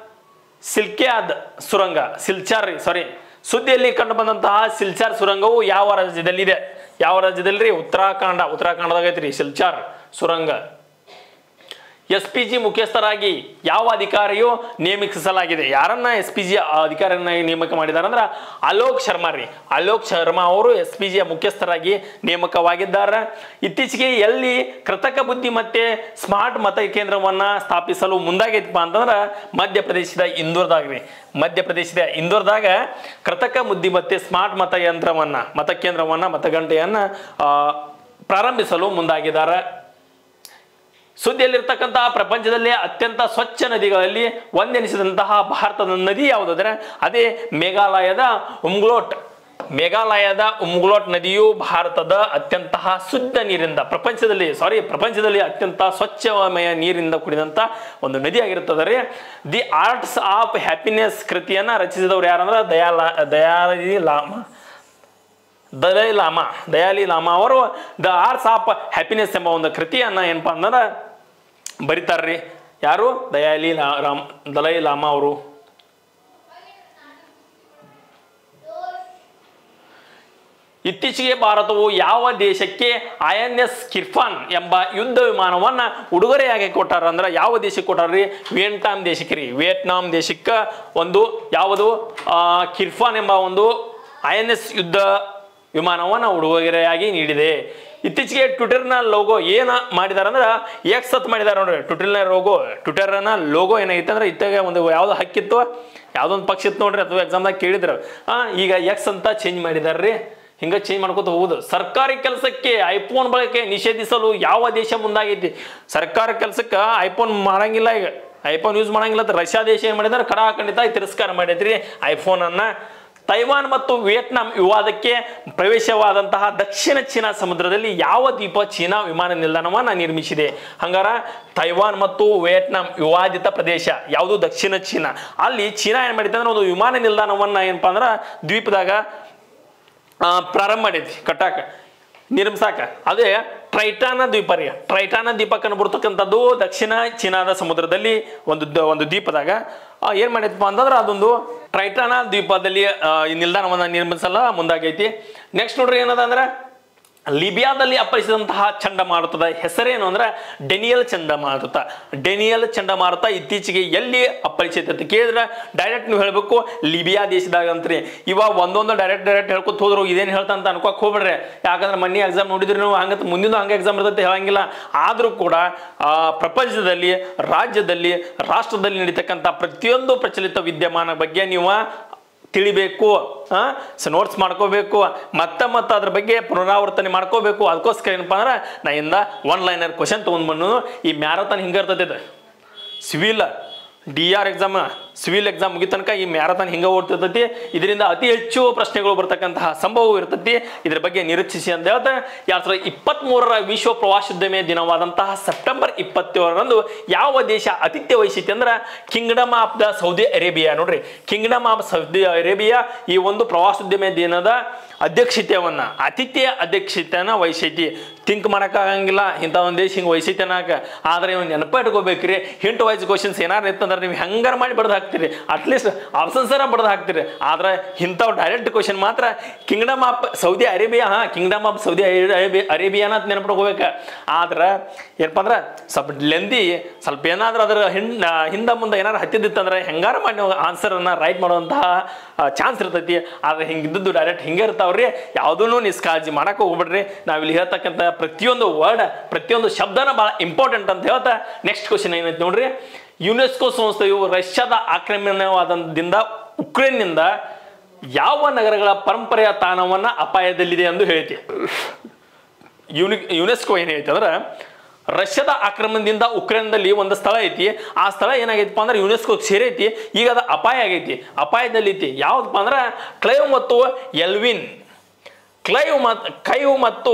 S1: ಸುದ್ದಿಯಲ್ಲಿ ಕಂಡು ಬಂದಂತಹ ಸಿಲ್ಚಾರ್ ಸುರಂಗವು ಯಾವ ರಾಜ್ಯದಲ್ಲಿದೆ? ಯಾವ ರಾಜ್ಯದಲ್ಲಿ? ಉತ್ತರಾಖಂಡದಾಗ ಐತ್ರಿ ಸಿಲ್ಚಾರ್ ಸುರಂಗ. SPG ಮುಖ್ಯಸ್ಥರಾಗಿ ಯಾವ ಅಧಿಕಾರಿಯು ನೇಮಿಸಲಾಗಿದೆ? ಯಾರನ್ನ SPG ಅಧಿಕಾರಿಯನ್ನ ನೇಮಕ ಮಾಡಿದಾರೆ ಅಂದ್ರೆ ಅಲೋಕ್ ಶರ್ಮಾ ರೀ. ಅಲೋಕ್ ಶರ್ಮಾ ಅವರು SPG ಮುಖ್ಯಸ್ಥರಾಗಿ ನೇಮಕವಾಗಿದ್ದಾರೆ. ಇತ್ತೀಚೆಗೆ ಎಲ್ಲಿ ಕೃತಕ ಬುದ್ಧಿಮತ್ತೆ ಸ್ಮಾರ್ಟ್ ಮತ ಕೇಂದ್ರವನ್ನ ಸ್ಥಾಪಿಸಲು ಮುಂದಾಗೈತಪ್ಪ ಅಂತಂದ್ರೆ ಮಧ್ಯಪ್ರದೇಶದ ಇಂದೋರ್ದಾಗ ಕೃತಕ ಬುದ್ಧಿಮತ್ತೆ ಸ್ಮಾರ್ಟ್ ಮತಗಂಟೆಯನ್ನ ಪ್ರಾರಂಭಿಸಲು ಮುಂದಾಗಿದ್ದಾರೆ. ಸುದ್ದಿಯಲ್ಲಿರ್ತಕ್ಕಂತಹ ಪ್ರಪಂಚದಲ್ಲೇ ಅತ್ಯಂತ ಸ್ವಚ್ಛ ನದಿಗಳಲ್ಲಿ ಒಂದೆನಿಸಿದಂತಹ ಭಾರತದ ನದಿ ಯಾವುದಾದ್ರೆ ಅದೇ ಮೇಘಾಲಯದ ಉಮ್ಗ್ಲೋಟ್ ಮೇಘಾಲಯದ ಉಮ್ಗ್ಲೋಟ್ ನದಿಯು ಭಾರತದ ಅತ್ಯಂತ ಶುದ್ಧ ನೀರಿಂದ ಪ್ರಪಂಚದಲ್ಲಿ ಅತ್ಯಂತ ಸ್ವಚ್ಛಮಯ ನೀರಿಂದ ಕೂಡಿದಂತ ಒಂದು ನದಿ ಆಗಿರುತ್ತದೆ ರೀ. ದಿ ಆರ್ಟ್ಸ್ ಆಫ್ ಹ್ಯಾಪಿನೆಸ್ ಕೃತಿಯನ್ನ ರಚಿಸಿದವರು ಯಾರಂದ್ರೆ ದಯಾಲಿ ಲಾಮಾ ಅವರು ದ ಆರ್ಟ್ಸ್ ಆಫ್ ಹ್ಯಾಪಿನೆಸ್ ಎಂಬ ಒಂದು ಕೃತಿಯನ್ನ ಏನಪ್ಪಾ ಅಂದ್ರೆ ಬರೀತಾರ್ರಿ. ಯಾರು? ದಲೈ ಲಾಮಾ ಅವರು. ಇತ್ತೀಚೆಗೆ ಭಾರತವು ಯಾವ ದೇಶಕ್ಕೆ INS ಕಿರ್ಫಾನ್ ಎಂಬ ಯುದ್ಧ ವಿಮಾನವನ್ನ ಉಡುಗೊರೆಯಾಗಿ ಕೊಟ್ಟಾರ ಅಂದ್ರೆ ಯಾವ ದೇಶಕ್ಕೆ ಕೊಟ್ಟಾರ್ರಿ? ವಿಯೆಟ್ನಾಂ ದೇಶಕ್ಕೆ ರೀ. ವಿಯೆಟ್ನಾಂ ದೇಶಕ್ಕೆ ಒಂದು ಯಾವುದು ಕಿರ್ಫಾನ್ ಎಂಬ ಒಂದು INS ಯುದ್ಧ ವಿಮಾನವನ್ನ ಉಡುಗೊರೆಯಾಗಿ ನೀಡಿದೆ. ಇತ್ತೀಚೆಗೆ ಟ್ವಿಟರ್ನ ಲೋಗೋ ಏನ ಮಾಡಿದಾರ ಅಂದ್ರೆ ಎಕ್ಸ್ ಅಂತ ಮಾಡಿದಾರ ನೋಡ್ರಿ. ಟ್ವಿಟರ್ನ ಲೋಗೋ ಏನಾಗಿತ್ತು ಅಂದ್ರೆ ಇತ್ತಾಗ ಒಂದು ಯಾವ್ದು ಹಕ್ಕಿತ್ತು, ಯಾವ್ದೊಂದು ಪಕ್ಷ ಇತ್ತು ನೋಡ್ರಿ, ಅಥವಾ ಎಕ್ಸಾಮ್ದಾಗ ಕೇಳಿದ್ರು. ಈಗ ಎಕ್ಸ್ ಅಂತ ಚೇಂಜ್ ಮಾಡಿದಾರ್ರಿ. ಹಿಂಗ ಚೇಂಜ್ ಮಾಡ್ಕೋತ ಹೋಗುದು. ಸರ್ಕಾರಿ ಕೆಲಸಕ್ಕೆ ಐಫೋನ್ ಬಳಕೆ ನಿಷೇಧಿಸಲು ಯಾವ ದೇಶ ಮುಂದಾಗೈತಿ? ಸರ್ಕಾರಿ ಕೆಲಸಕ್ಕೆ ಐಫೋನ್ ಮಾಡಂಗಿಲ್ಲ. ಈಗ ಐಫೋನ್ ಯೂಸ್ ಮಾಡಂಗಿಲ್ಲ ಅಂತ ರಷ್ಯಾ ದೇಶ ಏನ್ ಮಾಡಿದ್ರೆ ಖಂಡಿತ ತಿರಸ್ಕಾರ ಮಾಡೈತ್ರಿ ಐಫೋನ್ ಅನ್ನ. ತೈವಾನ್ ಮತ್ತು ವಿಯೆಟ್ನಾಂ ವಿವಾದಕ್ಕೆ ಪ್ರವೇಶವಾದಂತಹ ದಕ್ಷಿಣ ಚೀನಾ ಸಮುದ್ರದಲ್ಲಿ ಯಾವ ದ್ವೀಪ ಚೀನಾ ವಿಮಾನ ನಿಲ್ದಾಣವನ್ನ ನಿರ್ಮಿಸಿದೆ? ಹಂಗಾರ ತೈವಾನ್ ಮತ್ತು ವಿಯೆಟ್ನಾಂ ವಿವಾದಿತ ಪ್ರದೇಶ ಯಾವುದು? ದಕ್ಷಿಣ ಚೀನಾ. ಅಲ್ಲಿ ಚೀನಾ ಏನ್ ಮಾಡಿದೆ ಅಂದ್ರೆ ಒಂದು ವಿಮಾನ ನಿಲ್ದಾಣವನ್ನ ಏನಪ್ಪಾ ಅಂದ್ರ ದ್ವೀಪದಾಗ ಪ್ರಾರಂಭ ಮಾಡೈತಿ ಕಟ್ಟಾಕ, ನಿರ್ಮಿಸಾಕ. ಅದೇ ಟ್ರೈಟಾನ ದ್ವೀಪ ರೀ. ಟ್ರೈಟಾನ ದ್ವೀಪಕ್ಕನ್ನು ಬರ್ತಕ್ಕಂಥದ್ದು ದಕ್ಷಿಣ ಚೀನಾದ ಸಮುದ್ರದಲ್ಲಿ ಒಂದು ದ್ವೀಪದಾಗ ಏನ್ ಮಾಡೈತಪ್ಪ ಅಂತಂದ್ರೆ ಅದೊಂದು ಟ್ರೈಟಾನ ದ್ವೀಪದಲ್ಲಿ ಈ ನಿಲ್ದಾಣವನ್ನ ನಿರ್ಮಿಸಲ್ಲ ಮುಂದಾಗೈತಿ. ನೆಕ್ಸ್ಟ್ ನೋಡ್ರಿ ಏನದ ಅಂದ್ರೆ ಲಿಬಿಯಾದಲ್ಲಿ ಅಪ್ಪಳಿಸಿದಂತಹ ಚಂಡಮಾರುತದ ಹೆಸರೇನು ಅಂದ್ರೆ ಡೆನಿಯಲ್ ಚಂಡಮಾರುತ. ಡೆನಿಯಲ್ ಚಂಡಮಾರುತ ಇತ್ತೀಚೆಗೆ ಎಲ್ಲಿ ಅಪ್ಪಳಿಸೈತೆ ಅಂತ ಕೇಳಿದ್ರೆ ಡೈರೆಕ್ಟ್ ನೀವು ಹೇಳ್ಬೇಕು ಲಿಬಿಯಾ ದೇಶದಾಗ ಅಂತ್ರಿ. ಇವಾಗ ಒಂದೊಂದು ಡೈರೆಕ್ಟ್ ಹೇಳ್ಕೊತ ಹೋದ್ರು ಇದೇನು ಹೇಳ್ತಾ ಅಂತ ಅನ್ಕೋಕ್ ಹೋಗ್ಬೇಡ್ರಿ. ಯಾಕಂದ್ರೆ ಮೊನ್ನೆ ಎಕ್ಸಾಮ್ ನೋಡಿದ್ರಿ ನೀವು, ಹಂಗಂತ ಮುಂದಿನ ಹಂಗೆ ಎಕ್ಸಾಮ್ ಇರ್ತೈತೆ ಹೇಳಂಗಿಲ್ಲ. ಆದ್ರೂ ಕೂಡ ಪ್ರಪಂಚದಲ್ಲಿ, ರಾಜ್ಯದಲ್ಲಿ, ರಾಷ್ಟ್ರದಲ್ಲಿ ನಡೀತಕ್ಕಂಥ ಪ್ರತಿಯೊಂದು ಪ್ರಚಲಿತ ವಿದ್ಯಮಾನ ಬಗ್ಗೆ ನೀವು ತಿಳಿಬೇಕು, ನೋಟ್ಸ್ ಮಾಡ್ಕೋಬೇಕು, ಮತ್ತೆ ಅದ್ರ ಬಗ್ಗೆ ಪುನರಾವರ್ತನೆ ಮಾಡ್ಕೋಬೇಕು. ಅದಕ್ಕೋಸ್ಕರ ಏನಪ್ಪಾ ಅಂದ್ರೆ ನಾ ಇಂದ 1 ಲೈನರ್ ಕ್ವಶನ್ ತಗೊಂಡ್ಬಂದು ಈ ಮ್ಯಾರಥಾನ್ ಹಿಂಗ ಇರ್ತೈತೆ. Civil DR exam, civil exam ಮುಗಿ ತನಕ ಈ ಮ್ಯಾರಥಾನ್ ಹಿಂಗ ಓಡ್ತಿರ್ತೈತಿ. ಇದರಿಂದ ಅತಿ ಹೆಚ್ಚು ಪ್ರಶ್ನೆಗಳು ಬರ್ತಕ್ಕಂತಹ ಸಂಭವ ಇರ್ತೈತಿ. ಇದ್ರ ಬಗ್ಗೆ ನಿರೀಕ್ಷಿಸಿ ಅಂತ ಹೇಳ್ತಾ 2023ರ ವಿಶ್ವ ಪ್ರವಾಸೋದ್ಯಮ ದಿನವಾದಂತಹ ಸೆಪ್ಟೆಂಬರ್ 27ರಂದು ಯಾವ ದೇಶ ಆತಿಥ್ಯ ವಹಿಸಿತಿ ಅಂದ್ರೆ kingdom of the Saudi Arabia. ನೋಡ್ರಿ, ಕಿಂಗ್ಡಮ್ ಆಫ್ ಸೌದಿ ಅರೇಬಿಯಾ ಈ ಒಂದು ಪ್ರವಾಸೋದ್ಯಮ ದಿನದ ಆತಿಥ್ಯ ಅಧ್ಯಕ್ಷತೆಯನ್ನ ವಹಿಸೈತಿ. ಥಿಂಕ್ ಮಾಡಕ್ಕಾಗಂಗಿಲ್ಲ ಇಂಥ ಒಂದು ದೇಶ ಹಿಂಗೆ ವಹಿಸೈತಿ ಅನ್ನಕ. ಆದ್ರೆ ಇವ್ ನೆನಪ ಇಟ್ಕೋಬೇಕ್ರಿ. ಹಿಂಟ್ ವೈಸ್ ಕ್ವಶನ್ಸ್ ಏನಾರು ಇತ್ತಂದ್ರೆ ನೀವು ಹೆಂಗಾರ ಮಾಡಿ ಬಡ್ದು ಹಾಕ್ತೀರಿ, ಅಟ್ಲೀಸ್ಟ್ ಆಪ್ಷನ್ಸರ ಬಡ್ದು ಹಾಕ್ತೀರಿ. ಆದ್ರೆ ಇಂಥವು ಡೈರೆಕ್ಟ್ ಕ್ವಶನ್ ಮಾತ್ರ kingdom of Saudi Arabia, kingdom of Saudi ಅರೇಬಿಯಾನ ಅಂತ ನೆನಪಿಟ್ಕೋಬೇಕ. ಆದ್ರೆ ಏನಪ್ಪ ಅಂದ್ರೆ ಸ್ವಲ್ಪ ಲೆಂದಿ, ಸ್ವಲ್ಪ ಏನಾದ್ರೂ ಅದರ ಹಿಂದ ಮುಂದೆ ಏನಾರು ಹತ್ತಿದ್ದಿತ್ತಂದ್ರೆ ಹೆಂಗಾರ ಮಾಡಿ ನೀವು ಆನ್ಸರನ್ನು ರೈಟ್ ಮಾಡುವಂತಹ ಚಾನ್ಸ್ ಇರ್ತೈತಿ. ಆದ್ರೆ ಹಿಂಗಿದ್ದು ಡೈರೆಕ್ಟ್ ಹಿಂಗೆ ಇರ್ತಾವ್ರಿ. ಯಾವುದೂ ನಿಷ್ಕಾಳಜಿ ಮಾಡಕ್ಕೆ ಹೋಗ್ಬಿಡ್ರಿ. ನಾವಿಲ್ಲಿ ಹೇಳ್ತಕ್ಕಂಥ ಪ್ರತಿಯೊಂದು ವರ್ಡ್, ಪ್ರತಿಯೊಂದು ಶಬ್ದನ ಬಹಳ ಇಂಪಾರ್ಟೆಂಟ್ ಅಂತ ಹೇಳ್ತಾ ನೆಕ್ಸ್ಟ್ ಕ್ವಶನ್ ಏನೈತಿ ನೋಡ್ರಿ. ಯುನೆಸ್ಕೋ ಸಂಸ್ಥೆಯು ರಷ್ಯಾದ ಆಕ್ರಮಣವಾದಿಂದ ಉಕ್ರೇನ್ನಿಂದ ಯಾವ ನಗರಗಳ ಪರಂಪರೆಯ ತಾಣವನ್ನ ಅಪಾಯದಲ್ಲಿದೆ ಎಂದು ಹೇಳ್ತಿ? ಯುನೆಸ್ಕೋ ಏನ್ ಹೇಳ್ತಿ ಅಂದ್ರೆ ರಷ್ಯಾದ ಆಕ್ರಮಣದಿಂದ ಉಕ್ರೇನ್ದಲ್ಲಿ ಒಂದು ಸ್ಥಳ ಐತಿ. ಆ ಸ್ಥಳ ಏನಾಗೈತಿಪ್ಪ ಅಂದ್ರೆ ಯುನೆಸ್ಕೋ ಸೇರೈತಿ. ಈಗ ಅದು ಅಪಾಯ ಆಗೈತಿ, ಅಪಾಯದಲ್ಲಿ ಐತಿ. ಯಾವ್ದಪ್ಪ ಅಂದ್ರೆ ಕ್ಲೈವ್ ಮತ್ತು ಎಲ್ವಿನ್. ಕೈವ್ ಮತ್ತು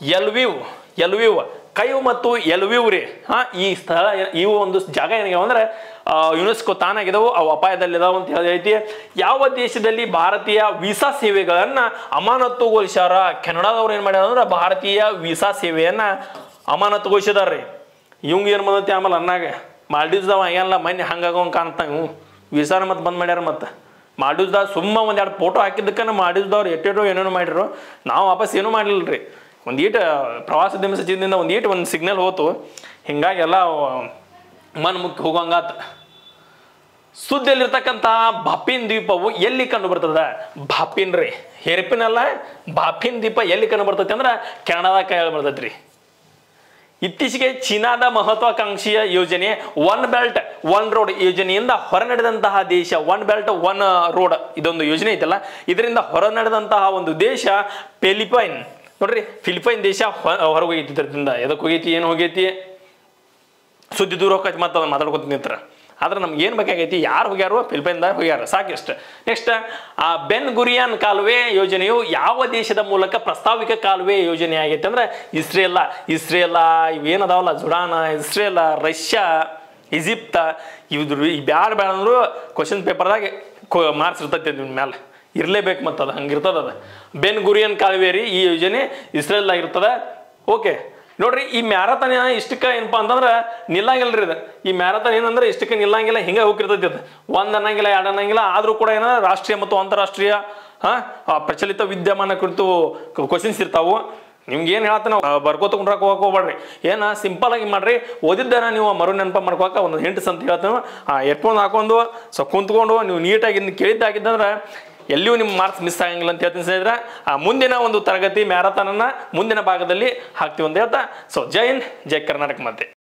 S1: ಎಲ್ವಿವ್ ರೀ. ಈ ಸ್ಥಳ, ಇವು ಒಂದು ಜಾಗ ಏನಾಗ್ಯಾವ ಅಂದ್ರೆ ಯುನೆಸ್ಕೋ ತಾನಾಗಿದಾವು, ಅವು ಅಪಾಯದಲ್ಲಿದಾವ ಅಂತ ಹೇಳೈತಿ. ಯಾವ ದೇಶದಲ್ಲಿ ಭಾರತೀಯ ವೀಸಾ ಸೇವೆಗಳನ್ನ ಅಮಾನತುಗೊಳಿಸ್ಯಾರ? ಕೆನಡಾದವ್ರು ಏನ್ ಮಾಡ್ಯಾರ ಅಂದ್ರೆ ಭಾರತೀಯ ವೀಸಾ ಸೇವೆಯನ್ನ ಅಮಾನತುಗೊಳಿಸಿದಾರ್ರಿ. ಇವಂಗ ಏನ್ ಬಂದೈತಿ ಆಮೇಲೆ ಅನ್ನಾಗ ಮಾಲ್ಡೀವ್ಸ್ದಾವ ಎಲ್ಲ ಮೊನ್ನೆ ಹಂಗಾಗೋಂಗ ಕಾಣ್ತಾವ. ವೀಸಾನ ಮತ್ತೆ ಬಂದ್ ಮಾಡ್ಯಾರ. ಮತ್ತೆ ಮಾಲ್ಡೀವ್ಸ್ದಾಗ ಸುಮ್ಮ ಒಂದೆರಡು ಫೋಟೋ ಹಾಕಿದ್ದಕ್ಕನ ಮಾಲ್ಡೀವ್ಸ್ದವ್ರು ಎಟ್ಟೇಟೋ ಏನೇನೋ ಮಾಡಿರು. ನಾವು ವಾಪಸ್ ಏನೂ ಮಾಡಿಲ್ರಿ. ಒಂದೀಟ ಪ್ರವಾಸೋದ್ಯಮ ಸಚಿವದಿಂದ ಒಂದು ಸಿಗ್ನಲ್ ಹೋತು. ಹಿಂಗಾಗಿ ಎಲ್ಲ ಮನ್ ಮುಖ್ಯ ಹೋಗೋಂಗಾತ. ಸುದ್ದಿಯಲ್ಲಿರ್ತಕ್ಕಂತಹ ಬಾಪಿನ್ ದ್ವೀಪವು ಎಲ್ಲಿ ಕಂಡು ಬರ್ತದ? ಬಾಪಿನ್ ರೀ, ಹೇರ್ಪಿನ್ ಅಲ್ಲ. ಬಾಪಿನ್ ದ್ವೀಪ ಎಲ್ಲಿ ಕಂಡು ಬರ್ತೈತಿ ಅಂದ್ರೆ ಕೆನಡಾದಾಗ ಹೇಳಿ ಬರ್ತೈತ್ರಿ. ಇತ್ತೀಚೆಗೆ ಚೀನಾದ ಮಹತ್ವಾಕಾಂಕ್ಷೆಯ ಯೋಜನೆ ಒನ್ ಬೆಲ್ಟ್ ಒನ್ ರೋಡ್ ಯೋಜನೆಯಿಂದ ಹೊರನಡೆದಂತಹ ದೇಶ. ಒನ್ ಬೆಲ್ಟ್ ಒನ್ ರೋಡ್ ಇದೊಂದು ಯೋಜನೆ ಐತಲ್ಲ, ಇದರಿಂದ ಹೊರನಡೆದಂತಹ ಒಂದು ದೇಶ ಫಿಲಿಪೈನ್. ನೋಡ್ರಿ, ಫಿಲಿಪೈನ್ ದೇಶ ಹೊರಗೆ ಹೋಗೈತಿ. ಇದರಿಂದ ಎದಕ್ಕೆ ಹೋಗೈತಿ, ಏನು ಹೋಗೈತಿ, ಸುದ್ದಿ ದೂರ ಹೋಗೈತಿ. ಮತ್ತೆ ಮಾತಾಡ್ಕೊತ ನಿಂತ್ರ ಆದ್ರೆ ನಮ್ಗೆ ಏನು ಬೇಕಾಗೈತಿ, ಯಾರು ಹೋಗ್ಯಾರೋ ಫಿಲಿಪೈನ್ದಾಗ ಹೋಗ್ಯಾರ ಸಾಕಿಷ್ಟು. ನೆಕ್ಸ್ಟ್, ಆ ಬೆನ್ ಗುರಿಯನ್ ಕಾಲುವೆ ಯೋಜನೆಯು ಯಾವ ದೇಶದ ಮೂಲಕ ಪ್ರಸ್ತಾವಿಕ ಕಾಲುವೆ ಯೋಜನೆ ಆಗೈತೆ ಅಂದ್ರೆ ಇಸ್ರೇಲ ಇವೇನದಾವಲ್ಲ, ಜುಡಾನ, ಇಸ್ರೇಲ, ರಷ್ಯಾ, ಈಜಿಪ್ತ, ಇವ್ರು ಬ್ಯಾಡ ಅಂದ್ರು ಕ್ವಶನ್ ಪೇಪರ್ದಾಗ ಮಾರ್ಕ್ಸ್ ಇರ್ತೈತಿ ನಿಮ್ಮ ಮೇಲೆ, ಇರಲೇಬೇಕು. ಮತ್ತು ಅದು ಹಂಗಿರ್ತದ. ಅದು ಬೆನ್ ಗುರಿಯನ್ ಕಾಲುವೆ ರೀ, ಈ ಯೋಜನೆ ಇಸ್ರೇಲ್ ಆಗಿರ್ತದ. ಓಕೆ ನೋಡ್ರಿ, ಈ ಮ್ಯಾರಥಾನ್ ಇಷ್ಟಕ್ಕೆ ಏನಪ್ಪಾ ಅಂತಂದ್ರೆ ನಿಲ್ಲಂಗಿಲ್ಲ ರೀ. ಇದು ಈ ಮ್ಯಾರಥಾನ್ ಏನಂದ್ರೆ ಇಷ್ಟಕ್ಕೆ ನಿಲ್ಲಂಗಿಲ್ಲ, ಹಿಂಗೆ ಹೋಗಿರ್ತೈತಿ. ಅದು ಒಂದು ಅನ್ನಂಗಿಲ್ಲ, ಎರಡು ಅನ್ನಂಗಿಲ್ಲ. ಆದ್ರೂ ಕೂಡ ಏನ ರಾಷ್ಟ್ರೀಯ ಮತ್ತು ಅಂತಾರಾಷ್ಟ್ರೀಯ ಪ್ರಚಲಿತ ವಿದ್ಯಮಾನ ಕುರಿತು ಕ್ವಶನ್ಸ್ ಇರ್ತಾವು. ನಿಮ್ಗೆ ಏನು ಹೇಳ್ತಾನೆ ಬರ್ಕೋತ ಕುಂಡ್ರಕ್ಕೆ ಹೋಗ್ಬೇಡ್ರಿ. ಏನ ಸಿಂಪಲ್ ಆಗಿ ಮಾಡ್ರಿ, ಓದಿದ್ದಾರ ನೀವು ಮರು ನೆನಪ ಮಾಡ್ಕೋಕ ಒಂದು ಹಿಂಟ್ಸ್ ಅಂತ ಹೇಳ್ತಾನೆ. ಹೆಡ್ಫೋನ್ ಹಾಕೊಂಡು ಕುಂತ್ಕೊಂಡು ನೀವು ನೀಟಾಗಿ ಕೇಳಿದ್ದಾಗಿದ್ದಂದ್ರೆ ಎಲ್ಲಿಯೂ ನಿಮ್ಮ ಮಾರ್ಕ್ಸ್ ಮಿಸ್ ಆಗಂಗಿಲ್ಲ ಅಂತ ಹೇಳ್ತೀನಿ ಸ್ನೇಹಿತರೆ. ಮುಂದಿನ ಒಂದು ತರಗತಿ ಮ್ಯಾರಥಾನನ್ನ ಮುಂದಿನ ಭಾಗದಲ್ಲಿ ಹಾಕ್ತೀವಿ ಅಂತ ಹೇಳ್ತಾ, ಸೊ ಜೈ ಹಿಂದ್, ಜೈ ಕರ್ನಾಟಕ. ಮತ್ತೆ